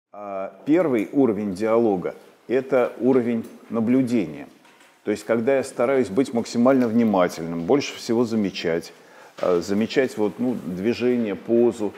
Первый уровень диалога – это уровень наблюдения. То есть, когда я стараюсь быть максимально внимательным, больше всего замечать движение, позу,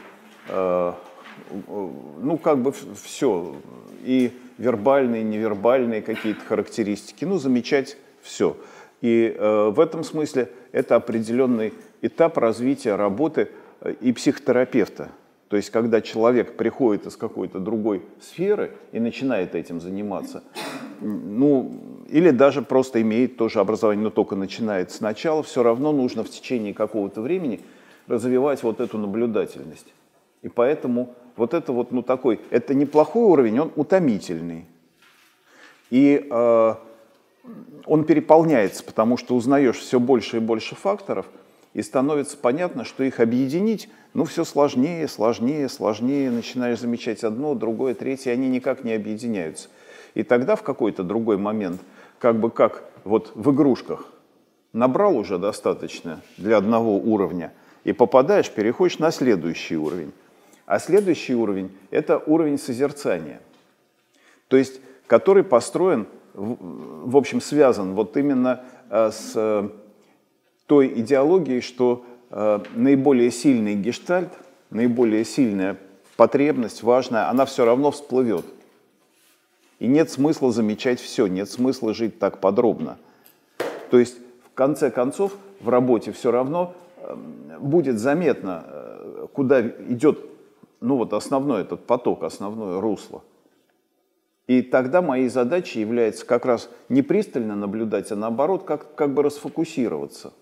все, и вербальные, невербальные какие-то характеристики, замечать все. И в этом смысле это определенный этап развития работы и психотерапевта. То есть, когда человек приходит из какой-то другой сферы и начинает этим заниматься, или даже просто имеет тоже образование, но только начинает сначала, все равно нужно в течение какого-то времени развивать вот эту наблюдательность. И поэтому вот это это неплохой уровень, он утомительный. И он переполняется, потому что узнаешь все больше и больше факторов, и становится понятно, что их объединить, все сложнее, сложнее, сложнее. Начинаешь замечать одно, другое, третье, они никак не объединяются. И тогда в какой-то другой момент, как вот в игрушках, набрал уже достаточно для одного уровня, и попадаешь, переходишь на следующий уровень. А следующий уровень – это уровень созерцания, то есть который построен, в общем, связан вот именно с той идеологией, что наиболее сильный гештальт, наиболее сильная потребность, важная, она все равно всплывет. И нет смысла замечать все, нет смысла жить так подробно. То есть, в конце концов, в работе все равно будет заметно, куда идет основной этот поток, основное русло. И тогда моей задачей является как раз не пристально наблюдать, а наоборот, как бы расфокусироваться.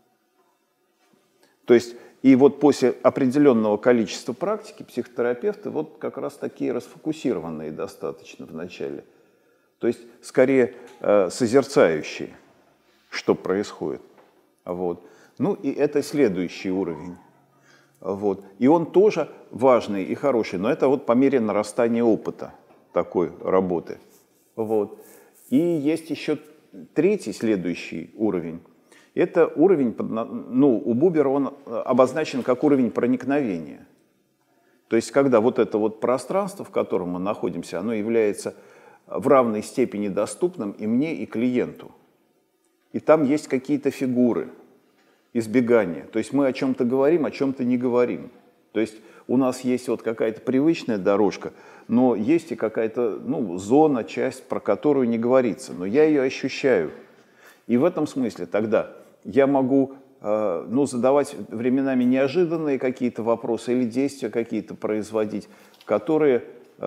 То есть, и вот после определенного количества практики психотерапевты вот как раз такие расфокусированные достаточно вначале. То есть, скорее созерцающие, что происходит. Вот. И это следующий уровень. Вот. И он тоже важный и хороший, но это вот по мере нарастания опыта такой работы. Вот. И есть еще третий, следующий уровень. Это уровень, у Бубера он обозначен как уровень проникновения. То есть, когда вот это вот пространство, в котором мы находимся, оно является в равной степени доступным и мне, и клиенту. И там есть какие-то фигуры избегания. То есть мы о чем-то говорим, о чем-то не говорим. То есть у нас есть вот какая-то привычная дорожка, но есть и какая-то зона, часть, про которую не говорится. Но я ее ощущаю. И в этом смысле тогда я могу задавать временами неожиданные какие-то вопросы или действия какие-то производить, которые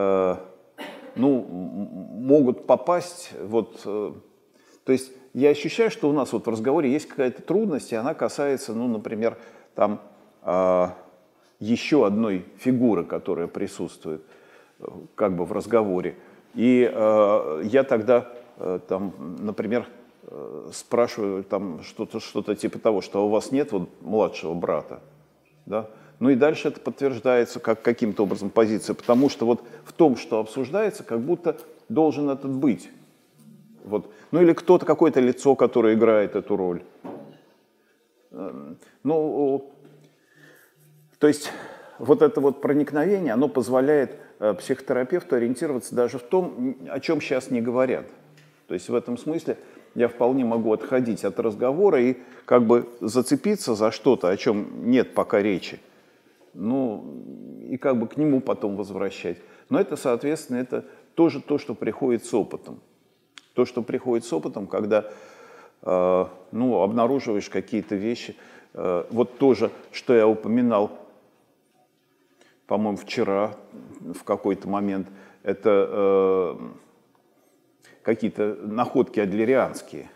могут попасть то есть я ощущаю, что у нас вот в разговоре есть какая-то трудность, и она касается, например, там еще одной фигуры, которая присутствует как бы в разговоре. И я тогда например, спрашиваю что-то типа того, что у вас нет младшего брата, да? И дальше это подтверждается каким-то образом позиция, потому что вот в том, что обсуждается, как будто должен этот быть. Вот. Или кто-то, какое-то лицо, которое играет эту роль. То есть вот это вот проникновение, оно позволяет психотерапевту ориентироваться даже в том, о чем сейчас не говорят. То есть в этом смысле я вполне могу отходить от разговора и как бы зацепиться за что-то, о чем нет пока речи. И как бы к нему потом возвращать. Но это, соответственно, это тоже то, что приходит с опытом. То, что приходит с опытом, когда обнаруживаешь какие-то вещи. Вот тоже, что я упоминал, по-моему, вчера в какой-то момент, это какие-то находки адлерианские.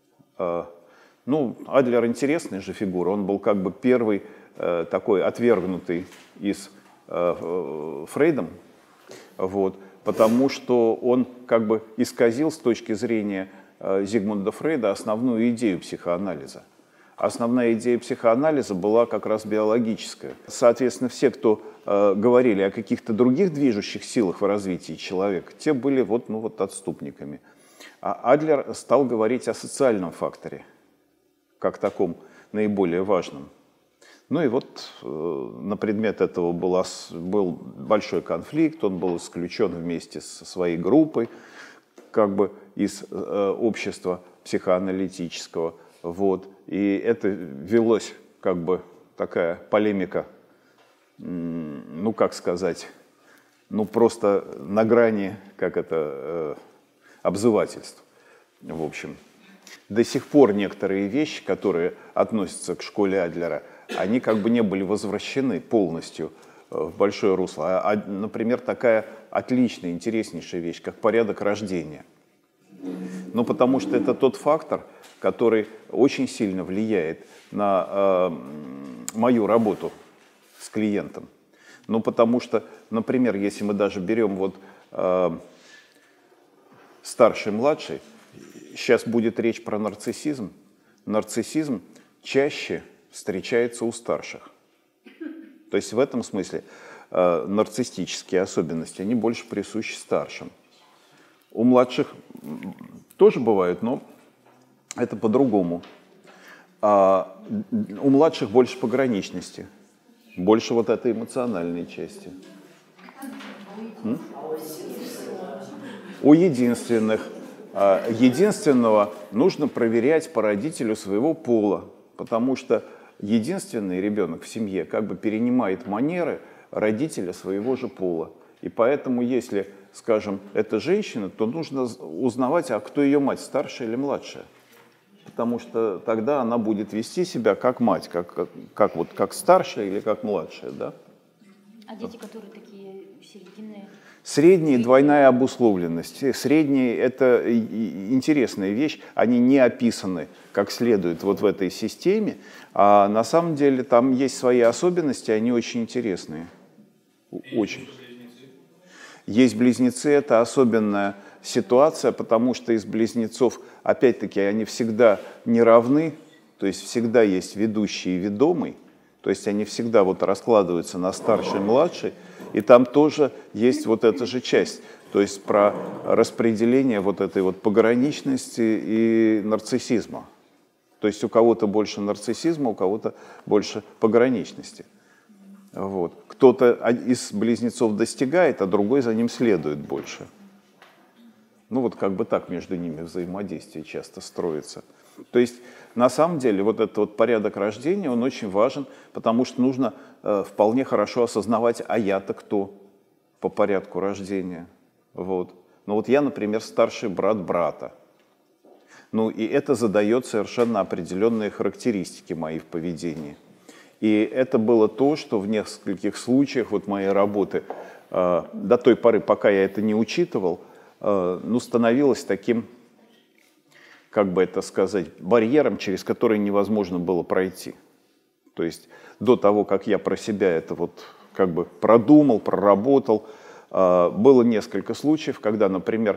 Адлер интересная же фигура, он был как бы первый такой отвергнутый из Фрейдом, потому что он как бы исказил с точки зрения Зигмунда Фрейда основную идею психоанализа. Основная идея психоанализа была как раз биологическая. Соответственно, все, кто говорили о каких-то других движущих силах в развитии человека, те были отступниками. А Адлер стал говорить о социальном факторе, как таком наиболее важном. Ну и вот на предмет этого был большой конфликт, он был исключен вместе со своей группой, как бы из общества психоаналитического. Вот. И это велось как бы такая полемика, ну как сказать, ну просто на грани, как это, обзывательств, в общем. До сих пор некоторые вещи, которые относятся к школе Адлера, они как бы не были возвращены полностью в большое русло. Например, такая отличная, интереснейшая вещь, как порядок рождения. Ну, потому что это тот фактор, который очень сильно влияет на мою работу с клиентом. Ну, потому что, например, если мы даже берем вот старший, младший, сейчас будет речь про нарциссизм. Нарциссизм чаще встречается у старших. То есть в этом смысле нарциссические особенности, они больше присущи старшим. У младших тоже бывают, но это по-другому. У младших больше пограничности, больше вот этой эмоциональной части. У единственного нужно проверять по родителю своего пола, потому что единственный ребенок в семье как бы перенимает манеры родителя своего же пола. И поэтому, если, скажем, это женщина, то нужно узнавать, а кто ее мать, старшая или младшая. Потому что тогда она будет вести себя как мать, как старшая или как младшая. Да? А дети, которые такие серединные? Средние — двойная обусловленность. Средние — это интересная вещь, они не описаны как следует вот в этой системе, а на самом деле там есть свои особенности, они очень интересные. Очень. Есть близнецы, это особенная ситуация, потому что из близнецов, опять-таки, они всегда не равны, то есть всегда есть ведущий и ведомый, то есть они всегда вот раскладываются на старший и младший, и там тоже есть вот эта же часть, то есть про распределение вот этой вот пограничности и нарциссизма. То есть у кого-то больше нарциссизма, у кого-то больше пограничности. Вот. Кто-то из близнецов достигает, а другой за ним следует больше. Ну вот как бы так между ними взаимодействие часто строится. То есть на самом деле вот этот вот порядок рождения, он очень важен, потому что нужно вполне хорошо осознавать, а я-то кто по порядку рождения. Вот. Ну вот я, например, старший брат брата. Ну и это задает совершенно определенные характеристики мои в поведении. И это было то, что в нескольких случаях вот моей работы до той поры, пока я это не учитывал, ну, становилось таким, как бы это сказать, барьером, через который невозможно было пройти. То есть до того, как я про себя это вот как бы продумал, проработал, было несколько случаев, когда, например,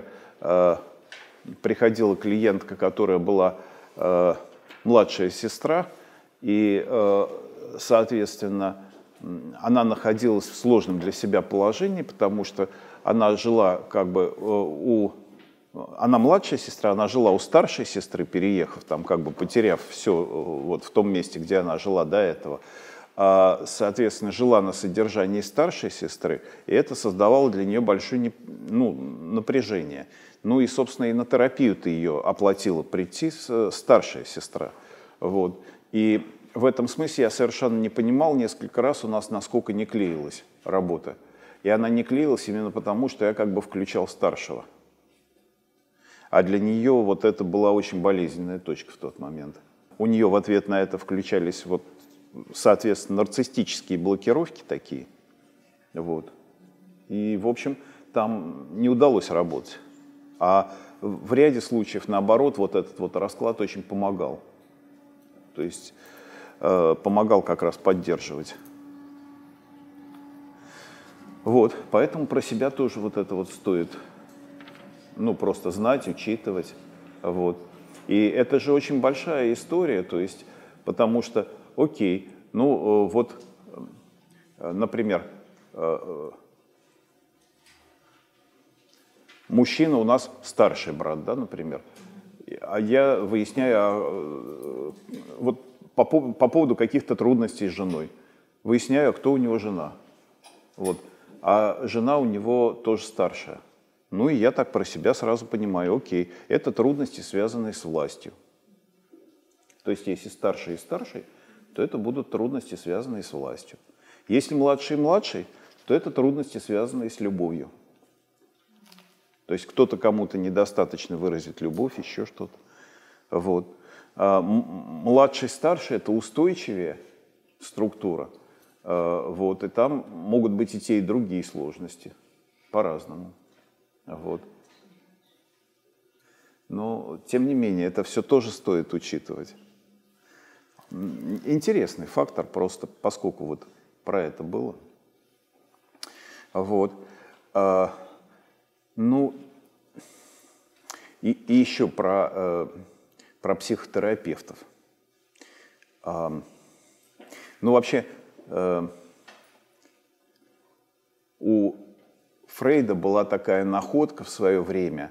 приходила клиентка, которая была младшая сестра, и, соответственно, она находилась в сложном для себя положении, потому что она жила как бы она младшая сестра, она жила у старшей сестры, переехав там, как бы потеряв все вот в том месте, где она жила до этого. Соответственно, жила на содержании старшей сестры, и это создавало для нее большое напряжение. Ну и, собственно, и на терапию-то ее оплатила прийти старшая сестра. Вот. И в этом смысле я совершенно не понимал несколько раз у нас, насколько не клеилась работа. И она не клеилась именно потому, что я как бы включал старшего. А для нее вот это была очень болезненная точка в тот момент. У нее в ответ на это включались вот, соответственно, нарциссические блокировки такие. Вот. И, в общем, там не удалось работать. А в ряде случаев, наоборот, вот этот вот расклад очень помогал. То есть помогал как раз поддерживать. Вот, поэтому про себя тоже вот это вот стоит, ну, просто знать, учитывать. Вот. И это же очень большая история, то есть, потому что, окей, ну, вот, например, мужчина у нас старший брат, да, например, а я выясняю, вот по поводу каких-то трудностей с женой. Выясняю, кто у него жена. Вот. А жена у него тоже старшая. Ну и я так про себя сразу понимаю, окей, это трудности, связанные с властью. То есть если старший и старший, то это будут трудности, связанные с властью. Если младший и младший, то это трудности, связанные с любовью. То есть кто-то кому-то недостаточно выразит любовь, еще что-то. Вот. А младший, старший – это устойчивее структура. Вот. И там могут быть и те, и другие сложности. По-разному. Вот. Но, тем не менее, это все тоже стоит учитывать. Интересный фактор просто, поскольку вот про это было. Вот. Ну, и еще про психотерапевтов. Ну, вообще, у Фрейда была такая находка в свое время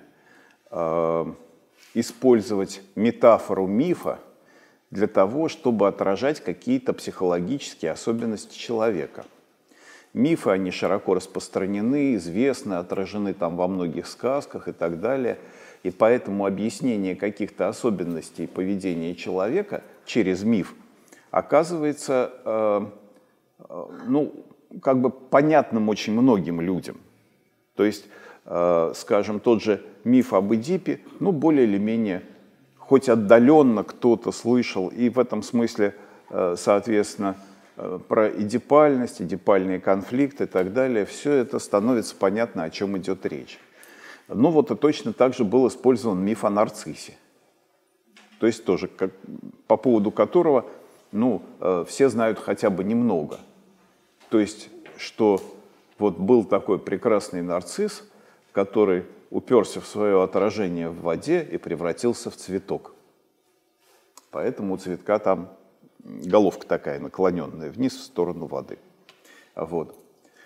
использовать метафору мифа для того, чтобы отражать какие-то психологические особенности человека. Мифы, они широко распространены, известны, отражены там во многих сказках и так далее. И поэтому объяснение каких-то особенностей поведения человека через миф оказывается, ну, как бы понятным очень многим людям. То есть, скажем, тот же миф об Эдипе, ну, более или менее, хоть отдаленно кто-то слышал, и в этом смысле, соответственно, про эдипальность, эдипальные конфликты и так далее, все это становится понятно, о чем идет речь. Ну вот и точно так же был использован миф о нарциссе. То есть тоже, по поводу которого, ну, все знают хотя бы немного. То есть, что вот был такой прекрасный нарцисс, который уперся в свое отражение в воде и превратился в цветок. Поэтому у цветка там головка такая наклоненная вниз в сторону воды. Вот.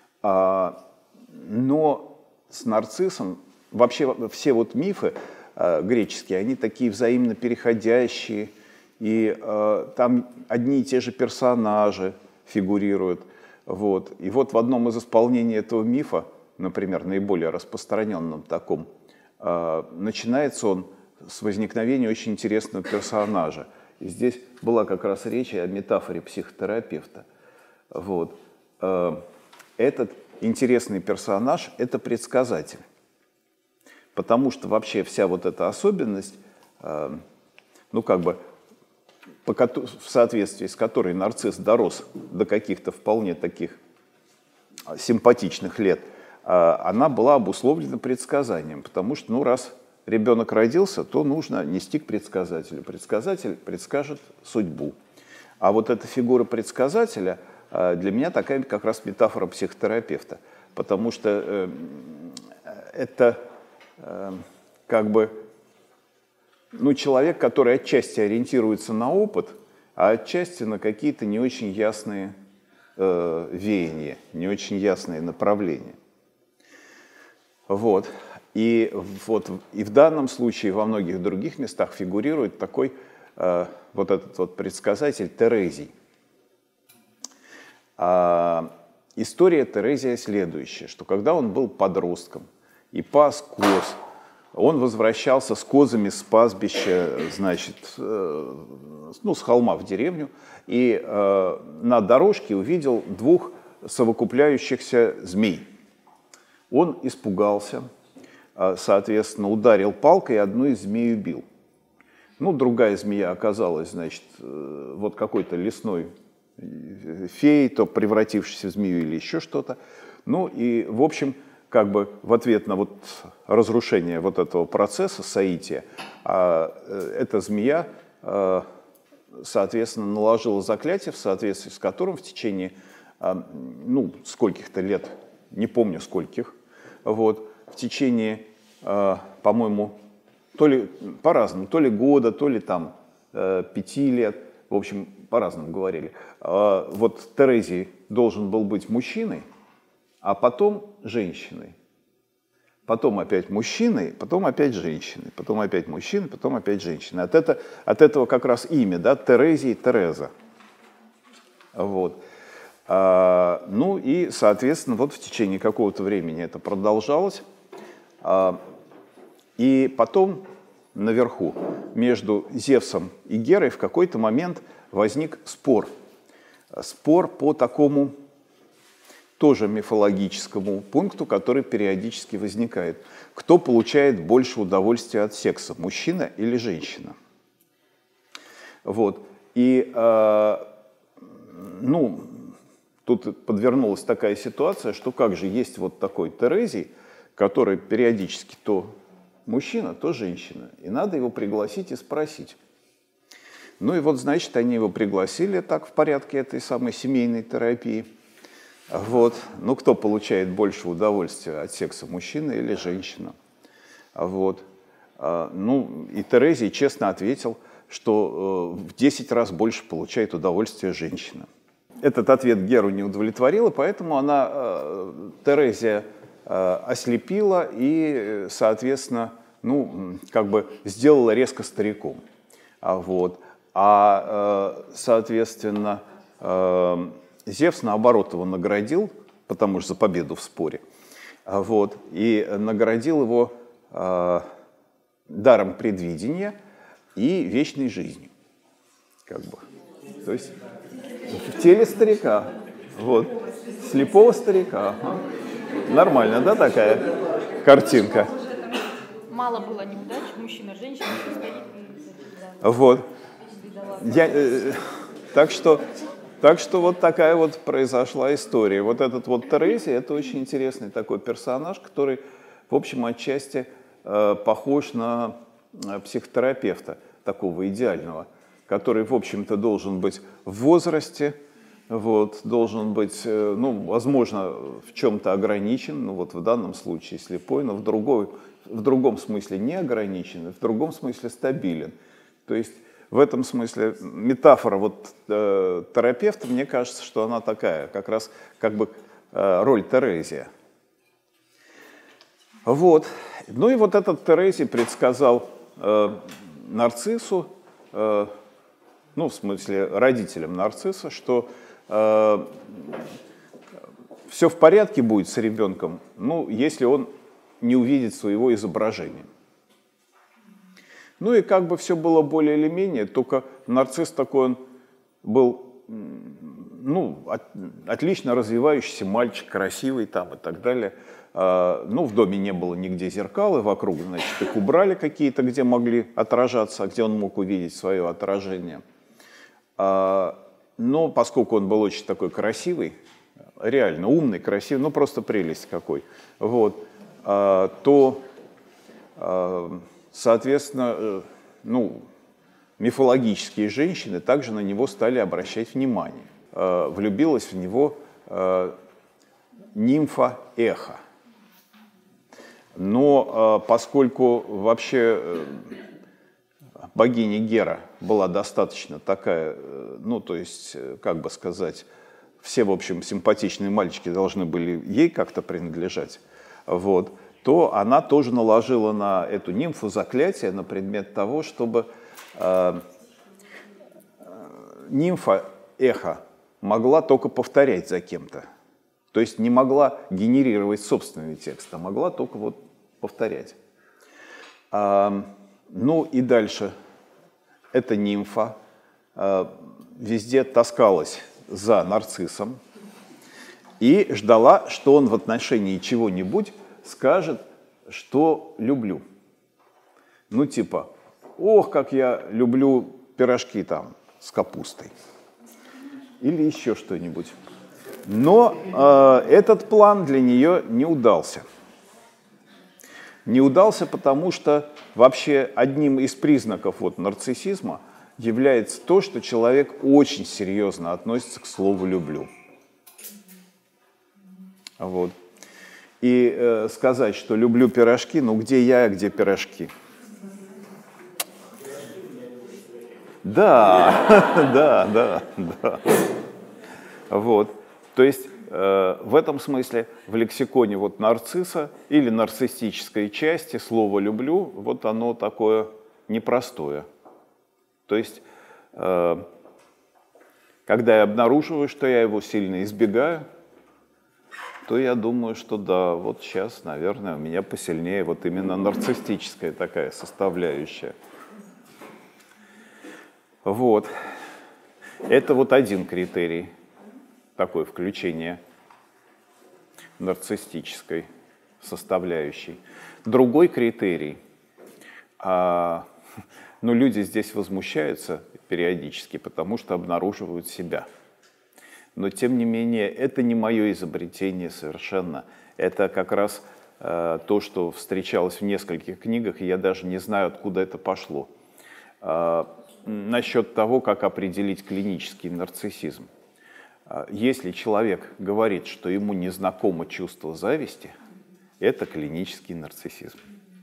Но с нарциссом вообще все вот мифы греческие, они такие взаимно переходящие, и там одни и те же персонажи фигурируют. Вот. И вот в одном из исполнений этого мифа, например, наиболее распространенном таком, начинается он с возникновения очень интересного персонажа. И здесь была как раз речь о метафоре психотерапевта. Вот. Этот интересный персонаж – это предсказатель. Потому что вообще вся вот эта особенность, ну как бы, в соответствии с которой нарцисс дорос до каких-то вполне таких симпатичных лет, она была обусловлена предсказанием. Потому что, ну, раз ребенок родился, то нужно нести к предсказателю. Предсказатель предскажет судьбу. А вот эта фигура предсказателя для меня такая как раз метафора психотерапевта. Потому что это как бы, ну, человек, который отчасти ориентируется на опыт, а отчасти на какие-то не очень ясные веяния, не очень ясные направления. Вот. И в данном случае, во многих других местах фигурирует такой вот этот вот предсказатель Терезий. История Терезия следующая, что когда он был подростком и пас коз, он возвращался с козами с пастбища, значит, ну, с холма в деревню, и на дорожке увидел двух совокупляющихся змей. Он испугался, соответственно, ударил палкой и одну из змей убил. Ну, другая змея оказалась, значит, вот какой-то лесной феей, то превратившейся в змею или еще что-то. Ну, и, в общем, как бы в ответ на вот разрушение вот этого процесса соития, эта змея, соответственно, наложила заклятие, в соответствии с которым в течение, ну, скольких-то лет, не помню скольких, вот, в течение, по-моему, то ли по-разному, то ли года, то ли там 5 лет, в общем, по-разному говорили. Вот Терезий должен был быть мужчиной, а потом женщиной. потом опять мужчиной, потом опять женщиной, потом опять мужчиной, потом опять женщиной. От этого как раз имя, да, Терезия и Тереза. Вот. Ну и, соответственно, вот в течение какого-то времени это продолжалось. И потом наверху между Зевсом и Герой в какой-то момент возник спор. Спор по такому тоже мифологическому пункту, который периодически возникает. Кто получает больше удовольствия от секса, мужчина или женщина? Вот. И, ну, тут подвернулась такая ситуация, что как же есть вот такой Терезий, который периодически то мужчина, то женщина. И надо его пригласить и спросить. Ну и вот, значит, они его пригласили так в порядке этой самой семейной терапии. Вот. Ну, кто получает больше удовольствия от секса, мужчина или женщина? Вот. Ну, и Терезий честно ответил, что в 10 раз больше получает удовольствие женщина. Этот ответ Геру не удовлетворил, и поэтому она, Терезия, ослепила и, соответственно, ну, как бы сделала резко стариком. Вот. Соответственно, Зевс, наоборот, его наградил, потому что за победу в споре, вот, и наградил его даром предвидения и вечной жизнью. Как бы. То есть в теле старика. Вот. Слепого старика. Нормально, да, такая картинка? Мало было неудач, мужчина, женщина, старик. Вот. Так что вот такая вот произошла история. Вот этот вот Терезий, это очень интересный такой персонаж, который, в общем, отчасти похож на психотерапевта, такого идеального, который, в общем-то, должен быть в возрасте, вот, должен быть, ну, возможно, в чем-то ограничен, ну, вот в данном случае слепой, но в другом смысле не ограничен, в другом смысле стабилен. То есть в этом смысле метафора вот, терапевта, мне кажется, что она такая, как раз как бы роль Терезия. Вот. Ну и вот этот Терезий предсказал Нарциссу, ну, в смысле родителям Нарцисса, что все в порядке будет с ребенком, ну, если он не увидит своего изображения. Ну и как бы все было более или менее, только Нарцисс такой, он был, ну, отлично развивающийся мальчик, красивый там и так далее. Ну, в доме не было нигде зеркал, и вокруг, значит, их убрали какие-то, где могли отражаться, где он мог увидеть свое отражение. Но поскольку он был очень такой красивый, реально умный, красивый, ну просто прелесть какой, вот, то, соответственно, ну, мифологические женщины также на него стали обращать внимание. Влюбилась в него нимфа Эхо. Но поскольку вообще богиня Гера была достаточно такая, ну, то есть, как бы сказать, все, в общем, симпатичные мальчики должны были ей как-то принадлежать, вот, то она тоже наложила на эту нимфу заклятие на предмет того, чтобы нимфа Эхо могла только повторять за кем-то. То есть не могла генерировать собственный текст, а могла только вот повторять. Ну и дальше эта нимфа везде таскалась за Нарциссом и ждала, что он в отношении чего-нибудь скажет, что люблю. Ну типа, ох, как я люблю пирожки там с капустой. Или еще что-нибудь. Но этот план для нее не удался. Не удался, потому что вообще одним из признаков вот, нарциссизма является то, что человек очень серьезно относится к слову «люблю». Вот. И сказать, что люблю пирожки, ну где я, а где пирожки? Да, да. Вот. То есть в этом смысле в лексиконе вот нарцисса или нарциссической части слово «люблю» вот оно такое непростое. То есть, когда я обнаруживаю, что я его сильно избегаю, то я думаю, что да, вот сейчас, наверное, у меня посильнее вот именно нарциссическая такая составляющая. Вот. Это вот один критерий, такое включение нарциссической составляющей. Другой критерий, но люди здесь возмущаются периодически, потому что обнаруживают себя. Но тем не менее, это не мое изобретение совершенно. Это как раз то, что встречалось в нескольких книгах, и я даже не знаю, откуда это пошло. Насчет того, как определить клинический нарциссизм. Если человек говорит, что ему не знакомо чувство зависти, это клинический нарциссизм.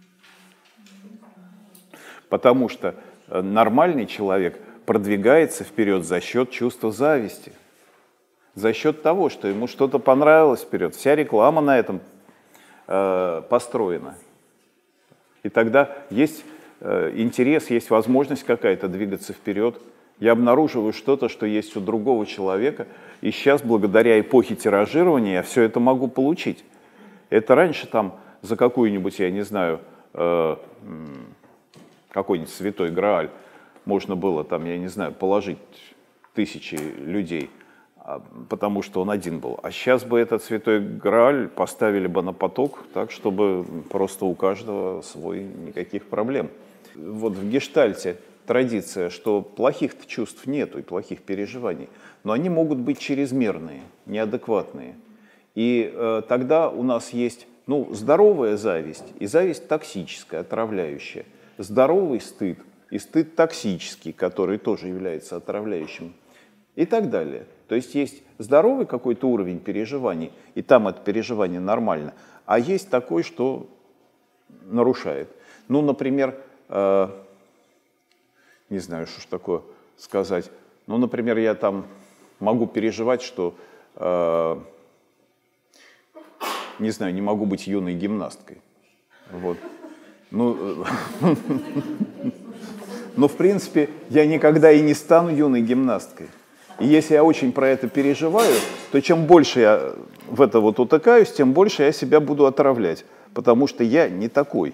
Потому что нормальный человек продвигается вперед за счет чувства зависти, за счет того, что ему что-то понравилось вперед. Вся реклама на этом построена. И тогда есть интерес, есть возможность какая-то двигаться вперед. Я обнаруживаю что-то, что есть у другого человека, и сейчас, благодаря эпохе тиражирования, я все это могу получить. Это раньше там за какую-нибудь, я не знаю, какой-нибудь святой Грааль можно было там, я не знаю, положить тысячи людей, потому что он один был. А сейчас бы этот святой Грааль поставили бы на поток так, чтобы просто у каждого свой, никаких проблем. Вот в гештальте традиция, что плохих чувств нету и плохих переживаний, но они могут быть чрезмерные, неадекватные. И тогда у нас есть здоровая зависть и зависть токсическая, отравляющая. Здоровый стыд и стыд токсический, который тоже является отравляющим. И так далее. То есть есть здоровый какой-то уровень переживаний, и там это переживание нормально, а есть такой, что нарушает. Например, не знаю, что ж такое сказать. Например, я там могу переживать, что, не знаю, не могу быть юной гимнасткой. Вот. Но, в принципе, я никогда и не стану юной гимнасткой. И если я очень про это переживаю, то чем больше я в это вот утыкаюсь, тем больше я себя буду отравлять, потому что я не такой.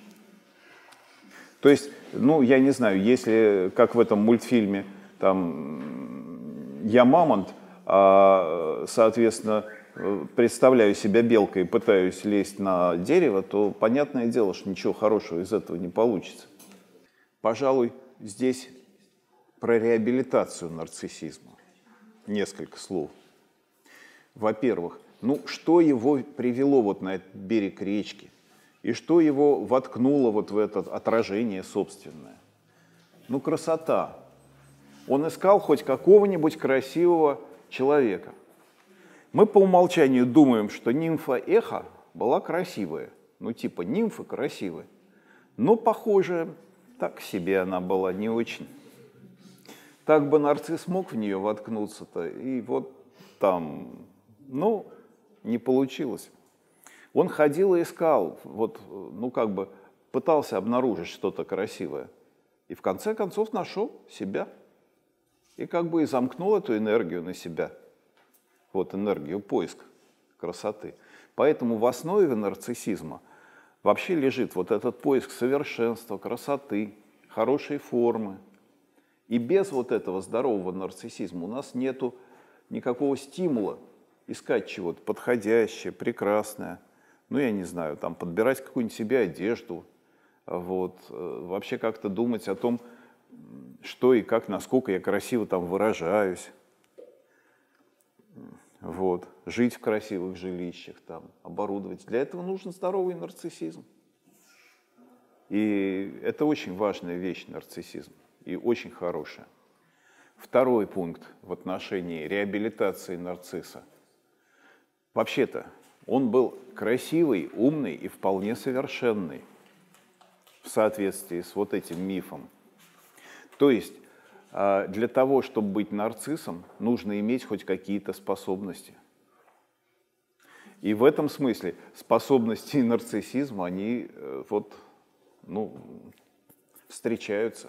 То есть, я не знаю, если, как в этом мультфильме, там, я мамонт, соответственно, представляю себя белкой и пытаюсь лезть на дерево, то понятное дело, что ничего хорошего из этого не получится. Пожалуй, здесь про реабилитацию нарциссизма несколько слов. Во-первых, что его привело вот на этот берег речки? И что его воткнуло вот в это отражение собственное? Красота. Он искал хоть какого-нибудь красивого человека. Мы по умолчанию думаем, что нимфа Эхо была красивая. Типа нимфы красивые. Но, похоже, так себе она была, не очень. Так бы нарцисс мог в нее воткнуться-то, и вот там, не получилось. Он ходил и искал, пытался обнаружить что-то красивое. И в конце концов нашел себя. И и замкнул эту энергию на себя. Вот энергию поиска красоты. Поэтому в основе нарциссизма вообще лежит вот этот поиск совершенства, красоты, хорошей формы. И без вот этого здорового нарциссизма у нас нету никакого стимула искать чего-то подходящее, прекрасное. Я не знаю, подбирать какую-нибудь себе одежду, вообще как-то думать о том, что и как, насколько я красиво выражаюсь, жить в красивых жилищах, оборудовать. Для этого нужен здоровый нарциссизм. И это очень важная вещь, нарциссизм, и очень хорошая. Второй пункт в отношении реабилитации нарцисса. Вообще-то, он был красивый, умный и вполне совершенный в соответствии с вот этим мифом. То есть для того, чтобы быть нарциссом, нужно иметь хоть какие-то способности. И в этом смысле способности и нарциссизм, они встречаются.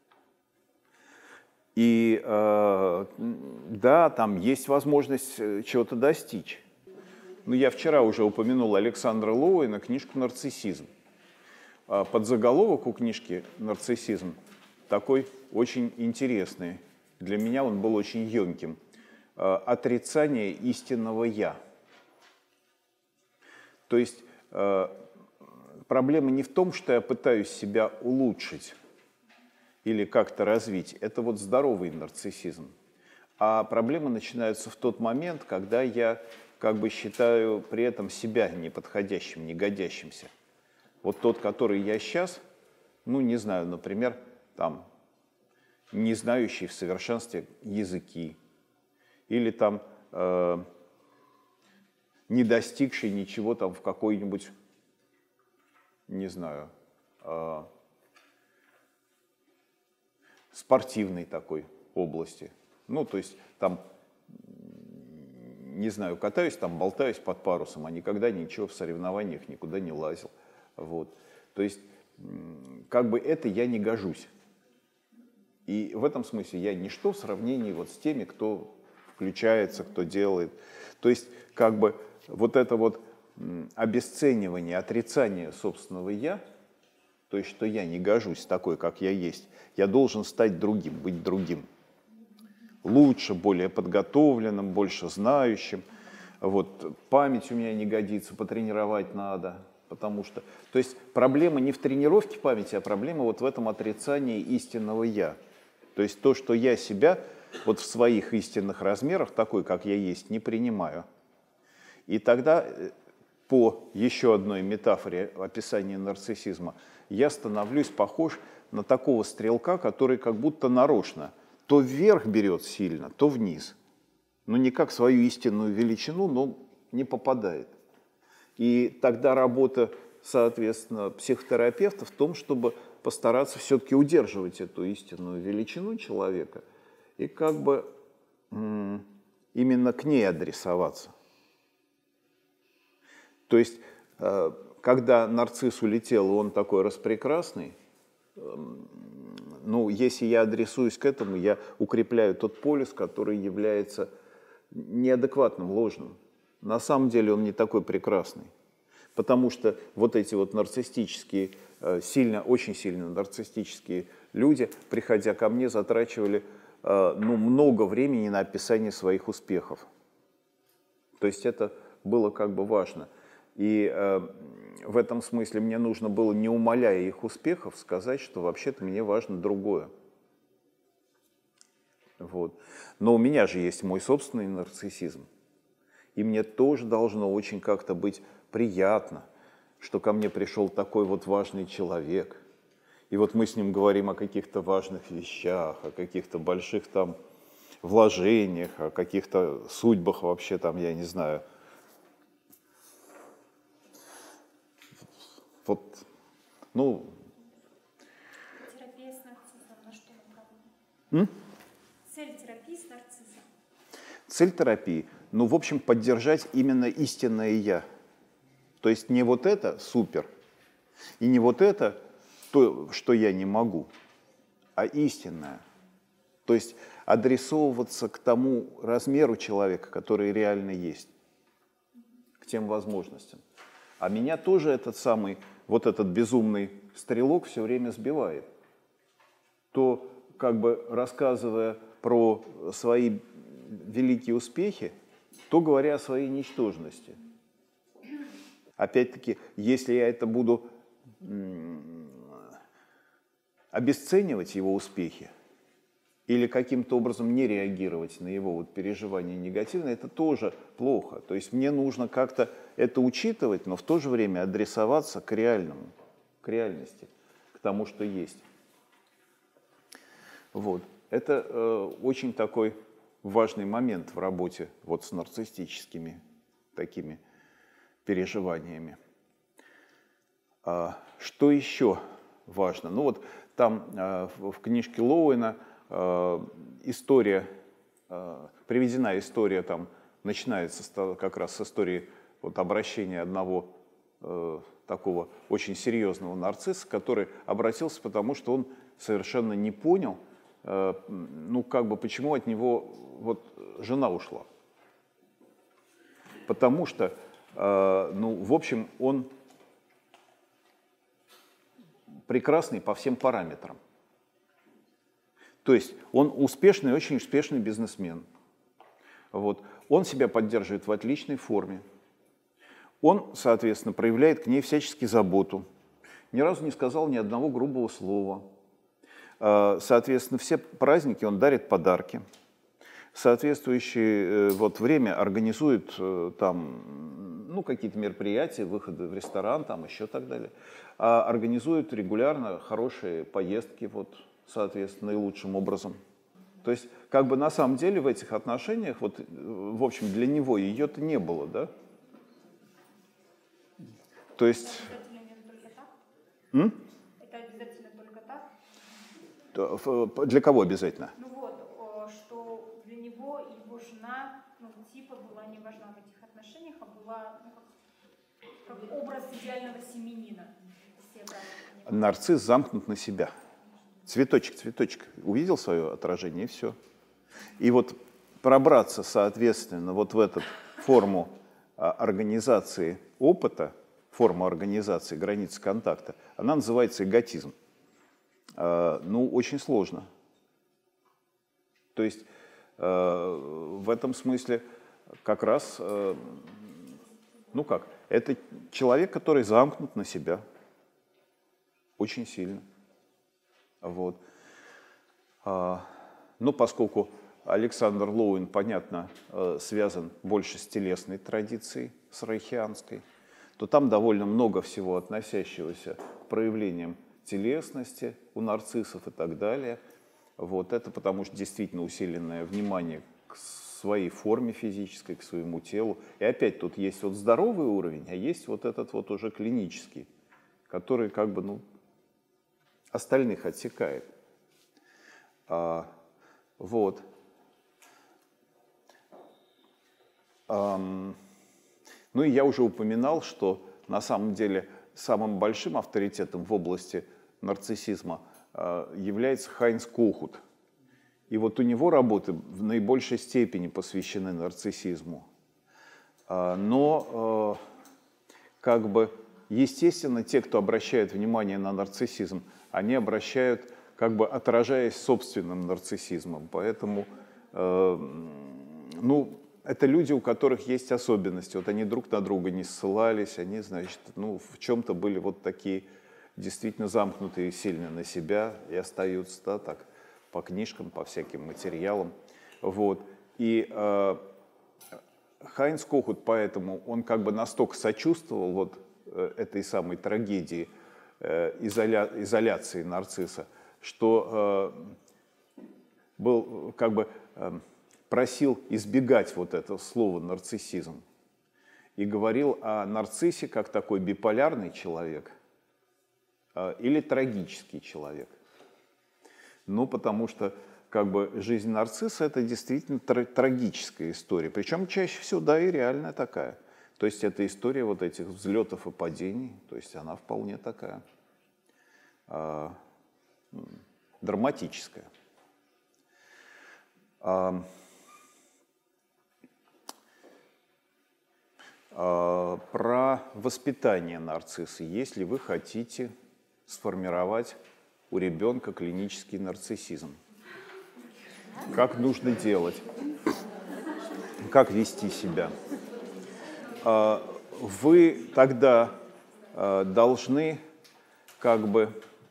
И да, там есть возможность чего-то достичь. Но я вчера уже упомянул Александра Лоуэна, книжку «Нарциссизм». Подзаголовок у книжки «Нарциссизм» такой очень интересный. Для меня он был очень емким. «Отрицание истинного «я». То есть проблема не в том, что я пытаюсь себя улучшить или как-то развить. Это вот здоровый нарциссизм. А проблема начинается в тот момент, когда я как бы считаю при этом себя неподходящим, негодящимся. Вот тот, который я сейчас, не знаю, например, там, не знающий в совершенстве языки, или там не достигший ничего там в какой-нибудь, не знаю, спортивной такой области. То есть там, не знаю, катаюсь там, болтаюсь под парусом, а никогда ничего в соревнованиях никуда не лазил. Вот. То есть как бы это я не гожусь. И в этом смысле я ничто в сравнении вот с теми, кто включается, кто делает. То есть как бы вот это вот обесценивание, отрицание собственного «я», то есть что я не гожусь такой, как я есть, я должен стать другим, быть другим. Лучше, более подготовленным, больше знающим. Вот, память у меня не годится, потренировать надо. Потому что, то есть проблема не в тренировке памяти, а проблема вот в этом отрицании истинного «я». То есть то, что я себя вот в своих истинных размерах, такой, как я есть, не принимаю. И тогда по еще одной метафоре описания нарциссизма я становлюсь похож на такого стрелка, который как будто нарочно то вверх берет сильно, то вниз. Не как свою истинную величину, но не попадает. И тогда работа, соответственно, психотерапевта в том, чтобы постараться все-таки удерживать эту истинную величину человека и как бы именно к ней адресоваться. То есть, когда нарцисс улетел, и он такой распрекрасный, если я адресуюсь к этому, я укрепляю тот полюс, который является неадекватным, ложным. На самом деле он не такой прекрасный. Потому что вот эти вот нарциссические, очень сильно нарциссические люди, приходя ко мне, затрачивали много времени на описание своих успехов. То есть это было как бы важно. И в этом смысле мне нужно было, не умаляя их успехов, сказать, что вообще-то мне важно другое. Вот. Но у меня же есть мой собственный нарциссизм. И мне тоже должно очень как-то быть приятно, что ко мне пришел такой вот важный человек. И вот мы с ним говорим о каких-то важных вещах, о каких-то больших там вложениях, о каких-то судьбах вообще там, я не знаю. Вот, Терапия с нарциссом на что направлена? Цель терапии с нарциссом? Цель терапии, в общем, поддержать именно истинное «я». То есть не вот это супер, и не вот это то, что я не могу, а истинное. То есть адресовываться к тому размеру человека, который реально есть, к тем возможностям. А меня тоже этот безумный стрелок все время сбивает. То, как бы рассказывая про свои великие успехи, то говоря о своей ничтожности. Опять-таки, если я это буду обесценивать его успехи или каким-то образом не реагировать на его переживания негативно, это тоже плохо. То есть мне нужно как-то это учитывать, но в то же время адресоваться к реальному, к реальности, к тому, что есть. Вот. Это очень такой важный момент в работе с нарциссическими такими переживаниями. Что еще важно? Там в книжке Лоуэна приведена история, там начинается как раз с истории вот обращение одного такого очень серьезного нарцисса, который обратился, потому что он совершенно не понял, ну, как бы, почему от него вот жена ушла. Потому что, ну, в общем, он прекрасный по всем параметрам. То есть он успешный, очень успешный бизнесмен. Вот. Он себя поддерживает в отличной форме. Он, соответственно, проявляет к ней всячески заботу. Ни разу не сказал ни одного грубого слова. Соответственно, все праздники он дарит подарки. Соответствующее вот время организует там, ну, какие-то мероприятия, выходы в ресторан, там еще так далее. Организует регулярно хорошие поездки, вот, соответственно, наилучшим образом. То есть, как бы на самом деле в этих отношениях, вот, в общем, для него ее-то не было, да? То есть... Это обязательно только так? Для кого обязательно? Ну вот, что для него его жена, ну, типа была не важна в этих отношениях, а была, ну, как образ идеального семьянина. Нарцисс замкнут на себя. Цветочек, цветочек. Увидел свое отражение, и все. И вот пробраться, соответственно, вот в эту форму организации опыта, форму организации границ контакта, она называется эготизм. Ну, очень сложно. То есть в этом смысле как раз, ну как, это человек, который замкнут на себя очень сильно. Вот. Но поскольку Александр Лоуин, понятно, связан больше с телесной традицией, с райхианской, то там довольно много всего, относящегося к проявлениям телесности у нарциссов и так далее. Вот. Это потому что действительно усиленное внимание к своей форме физической, к своему телу. И опять тут есть вот здоровый уровень, а есть вот этот вот уже клинический, который как бы, ну, остальных отсекает. Вот. Ну и я уже упоминал, что на самом деле самым большим авторитетом в области нарциссизма является Хайнц Кохут. И вот у него работы в наибольшей степени посвящены нарциссизму. Но как бы естественно, те, кто обращает внимание на нарциссизм, они обращают, как бы отражаясь собственным нарциссизмом. Поэтому, ну, это люди, у которых есть особенности. Вот они друг на друга не ссылались, они, значит, ну, в чем-то были вот такие действительно замкнутые сильно на себя и остаются, да, так, по книжкам, по всяким материалам. Вот. И Хайнц Кохут поэтому, он как бы настолько сочувствовал вот этой самой трагедии изоляции нарцисса, что был как бы просил избегать вот этого слова нарциссизм и говорил о нарциссе как такой биполярный человек или трагический человек. Ну, потому что как бы жизнь нарцисса — это действительно трагическая история, причем чаще всего, да, и реальная такая. То есть это история вот этих взлетов и падений, то есть она вполне такая драматическая. Про воспитание нарцисса, если вы хотите сформировать у ребенка клинический нарциссизм. Как нужно делать? Как вести себя? Вы тогда должны как бы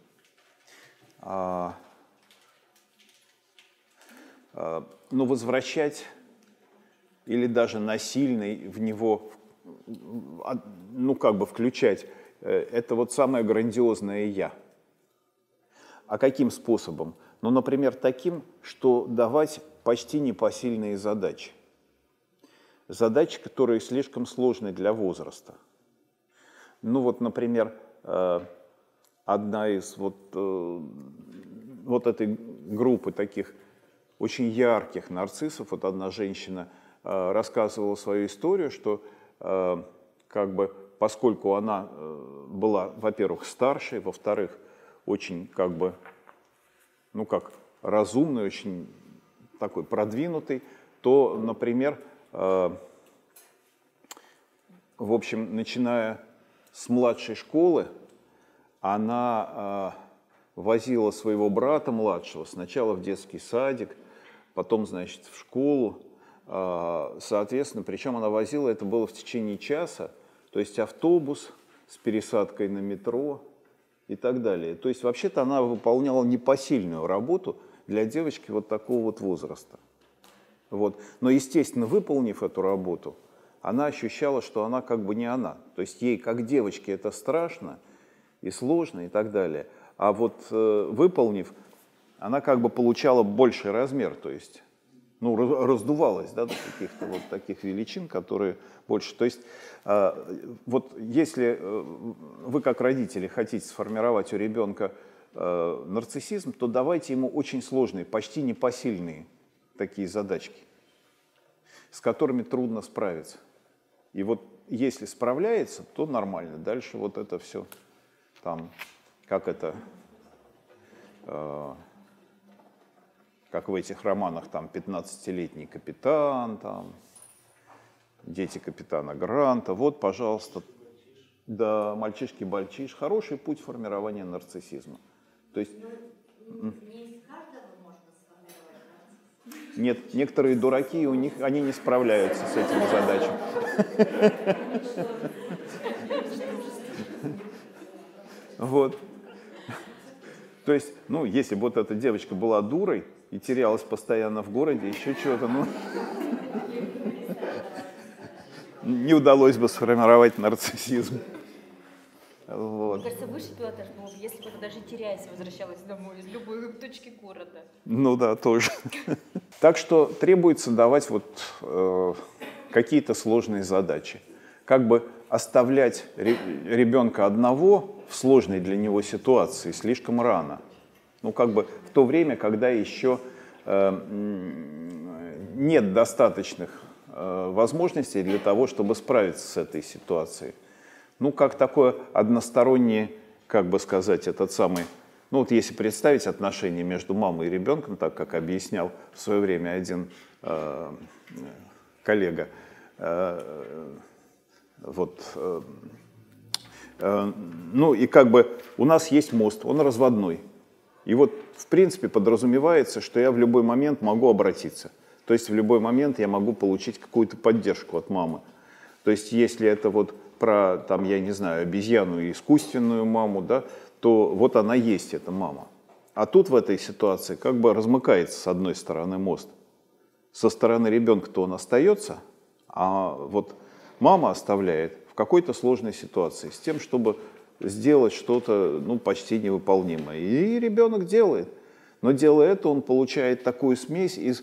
ну, возвращать или даже насильно в него, ну, как бы включать это вот самое грандиозное «я». А каким способом? Ну, например, таким, что давать почти непосильные задачи. Задачи, которые слишком сложны для возраста. Ну, вот, например, одна из вот этой группы таких очень ярких нарциссов, вот одна женщина рассказывала свою историю, что как бы, поскольку она была, во-первых, старшей, во-вторых, очень как бы, ну как, разумной, очень такой продвинутый, то, например, в общем, начиная с младшей школы, она возила своего брата младшего сначала в детский садик, потом, значит, в школу. Соответственно, причем она возила, это было в течение часа, то есть автобус с пересадкой на метро и так далее. То есть вообще-то она выполняла непосильную работу для девочки вот такого вот возраста. Вот. Но, естественно, выполнив эту работу, она ощущала, что она как бы не она. То есть ей, как девочке, это страшно и сложно и так далее. А вот выполнив, она как бы получала больший размер, то есть ну, раздувалась, да, до каких-то вот таких величин, которые больше. То есть вот если вы как родители хотите сформировать у ребенка нарциссизм, то давайте ему очень сложные, почти непосильные такие задачки, с которыми трудно справиться. И вот если справляется, то нормально. Дальше вот это все там, как это, как в этих романах, там, 15-летний капитан, там, дети капитана Гранта. Вот, пожалуйста, да, мальчишки-бальчиш. Хороший путь формирования нарциссизма. То есть, не из каждого можно сформировать нарциссизм. нет, некоторые дураки, у них, они не справляются с этими задачами. Вот. То есть, ну, если бы вот эта девочка была дурой и терялась постоянно в городе, еще чего-то, ну, не удалось бы сформировать нарциссизм. Вот. Мне кажется, выше пилотаж был, если бы она даже теряясь возвращалась домой из любой точки города. Ну да, тоже. Так что требуется давать вот какие-то сложные задачи. Как бы оставлять ребенка одного в сложной для него ситуации слишком рано. Ну, как бы в то время, когда еще нет достаточных возможностей для того, чтобы справиться с этой ситуацией. Ну, как такое одностороннее, как бы сказать, этот самый... Ну, вот если представить отношения между мамой и ребенком, так как объяснял в свое время один коллега, ну, и как бы у нас есть мост, он разводной. И вот, в принципе, подразумевается, что я в любой момент могу обратиться. То есть в любой момент я могу получить какую-то поддержку от мамы. То есть если это вот про, там, я не знаю, обезьяну и искусственную маму, да, то вот она есть, эта мама. А тут в этой ситуации как бы размыкается с одной стороны мост. Со стороны ребенка-то он остается, а вот мама оставляет в какой-то сложной ситуации с тем, чтобы сделать что-то, ну, почти невыполнимое. И ребенок делает. Но делая это, он получает такую смесь из,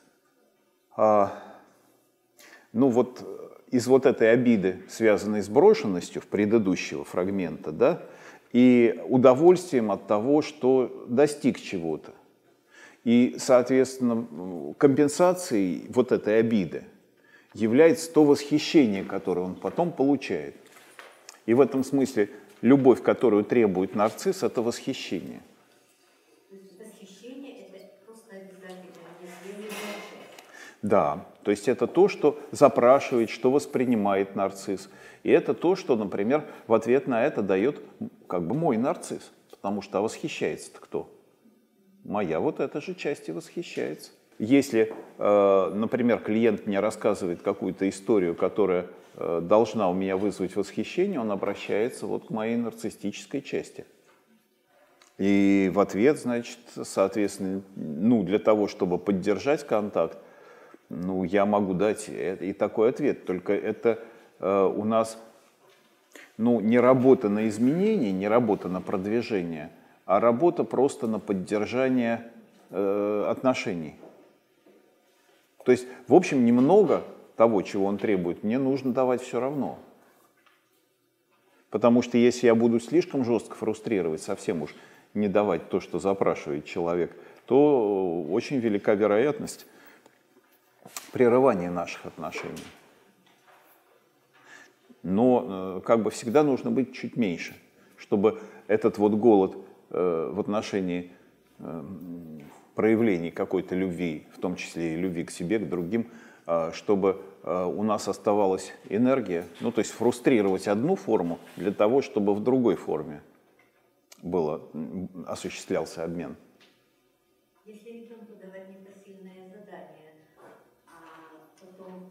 ну, вот, из вот этой обиды, связанной с брошенностью в предыдущего фрагмента, да, и удовольствием от того, что достиг чего-то. И, соответственно, компенсацией вот этой обиды является то восхищение, которое он потом получает. И в этом смысле любовь, которую требует нарцисс, это восхищение. То есть восхищение — это просто обязательно, неизбежная часть. Да, то есть это то, что запрашивает, что воспринимает нарцисс. И это то, что, например, в ответ на это дает как бы мой нарцисс. Потому что восхищается-то кто? Моя вот эта же часть и восхищается. Если, например, клиент мне рассказывает какую-то историю, которая должна у меня вызвать восхищение, он обращается вот к моей нарциссической части. И в ответ, значит, соответственно, ну, для того, чтобы поддержать контакт, ну, я могу дать и такой ответ. Только это у нас, ну, не работа на изменение, не работа на продвижение, а работа просто на поддержание отношений. То есть, в общем, немного того, чего он требует, мне нужно давать все равно. Потому что если я буду слишком жестко фрустрировать, совсем уж не давать то, что запрашивает человек, то очень велика вероятность прерывания наших отношений. но как бы всегда нужно быть чуть меньше, чтобы этот вот голод в отношении проявлений какой-то любви, в том числе и любви к себе, к другим, чтобы у нас оставалась энергия, ну то есть фрустрировать одну форму для того, чтобы в другой форме осуществлялся обмен. Если ребенку давать непосильное задание, а потом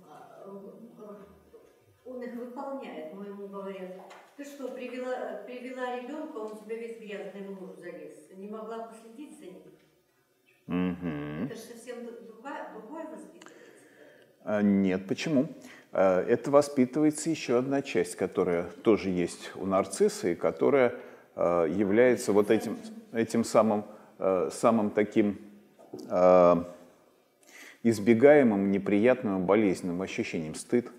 он их выполняет, но ему говорят: ты что, привела ребенка, он у тебя весь грязный в лужу залез, не могла последить за ним? Это же совсем другое воспитывается. Нет, почему? Это воспитывается еще одна часть, которая тоже есть у нарцисса и которая является вот этим самым таким избегаемым, неприятным, болезненным ощущением. Стыд.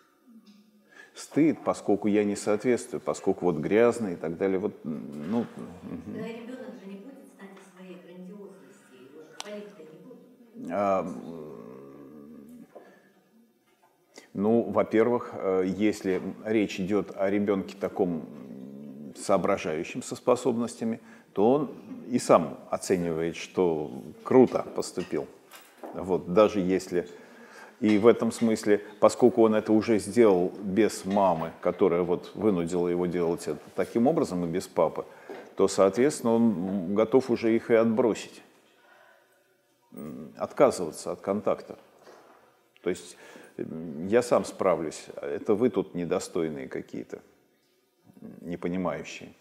Стыд, поскольку я не соответствую, поскольку вот грязный и так далее. Вот, ну, Да, ребенок же не будет знать о своей грандиозности, его же хвалить-то не будут. Ну, во-первых, если речь идет о ребенке таком соображающем, со способностями, то он и сам оценивает, что круто поступил. Вот, даже если... И в этом смысле, поскольку он это уже сделал без мамы, которая вот вынудила его делать это таким образом, и без папы, то, соответственно, он готов уже их и отбросить, отказываться от контакта. То есть я сам справлюсь, это вы тут недостойные какие-то, непонимающие.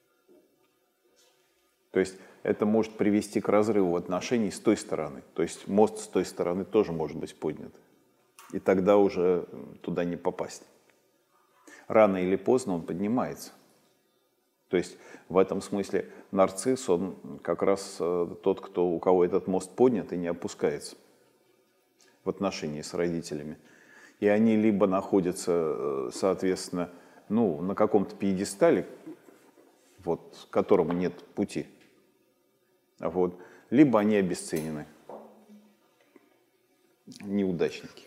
То есть это может привести к разрыву отношений с той стороны. То есть мост с той стороны тоже может быть поднят. И тогда уже туда не попасть. Рано или поздно он поднимается. То есть в этом смысле нарцисс, он как раз тот, у кого этот мост поднят и не опускается в отношении с родителями. И они либо находятся, соответственно, ну, на каком-то пьедестале, вот, к которому нет пути, вот, либо они обесценены. Неудачники.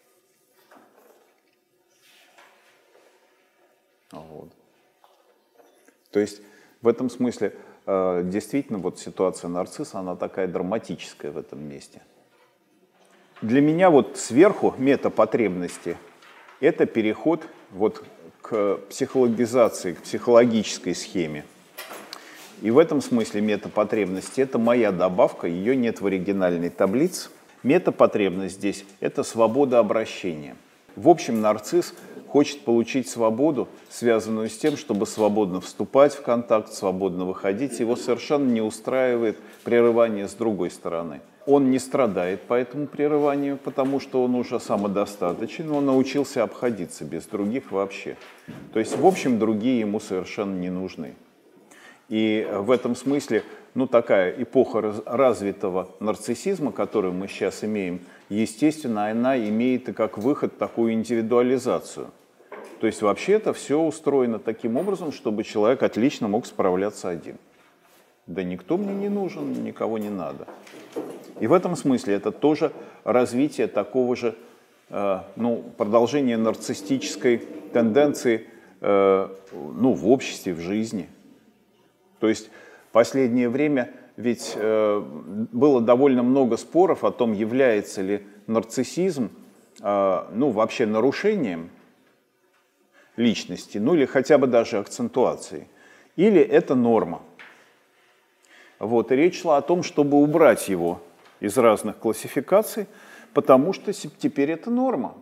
Вот. То есть в этом смысле действительно вот ситуация нарцисса, она такая драматическая в этом месте. Для меня вот сверху метапотребности – это переход вот к психологизации, к психологической схеме. И в этом смысле метапотребность – это моя добавка, ее нет в оригинальной таблице. Метапотребность здесь – это свобода обращения. В общем, нарцисс хочет получить свободу, связанную с тем, чтобы свободно вступать в контакт, свободно выходить. Его совершенно не устраивает прерывание с другой стороны. Он не страдает по этому прерыванию, потому что он уже самодостаточен, он научился обходиться без других вообще. То есть, в общем, другие ему совершенно не нужны. И в этом смысле, ну, такая эпоха развитого нарциссизма, которую мы сейчас имеем, естественно, она имеет и как выход такую индивидуализацию. То есть вообще это все устроено таким образом, чтобы человек отлично мог справляться один. Да никто мне не нужен, никого не надо. И в этом смысле это тоже развитие такого же, ну, продолжение нарциссической тенденции, ну, в обществе, в жизни. То есть в последнее время ведь было довольно много споров о том, является ли нарциссизм, ну, вообще нарушением личности, ну, или хотя бы даже акцентуацией, или это норма. Вот, и речь шла о том, чтобы убрать его из разных классификаций, потому что теперь это норма.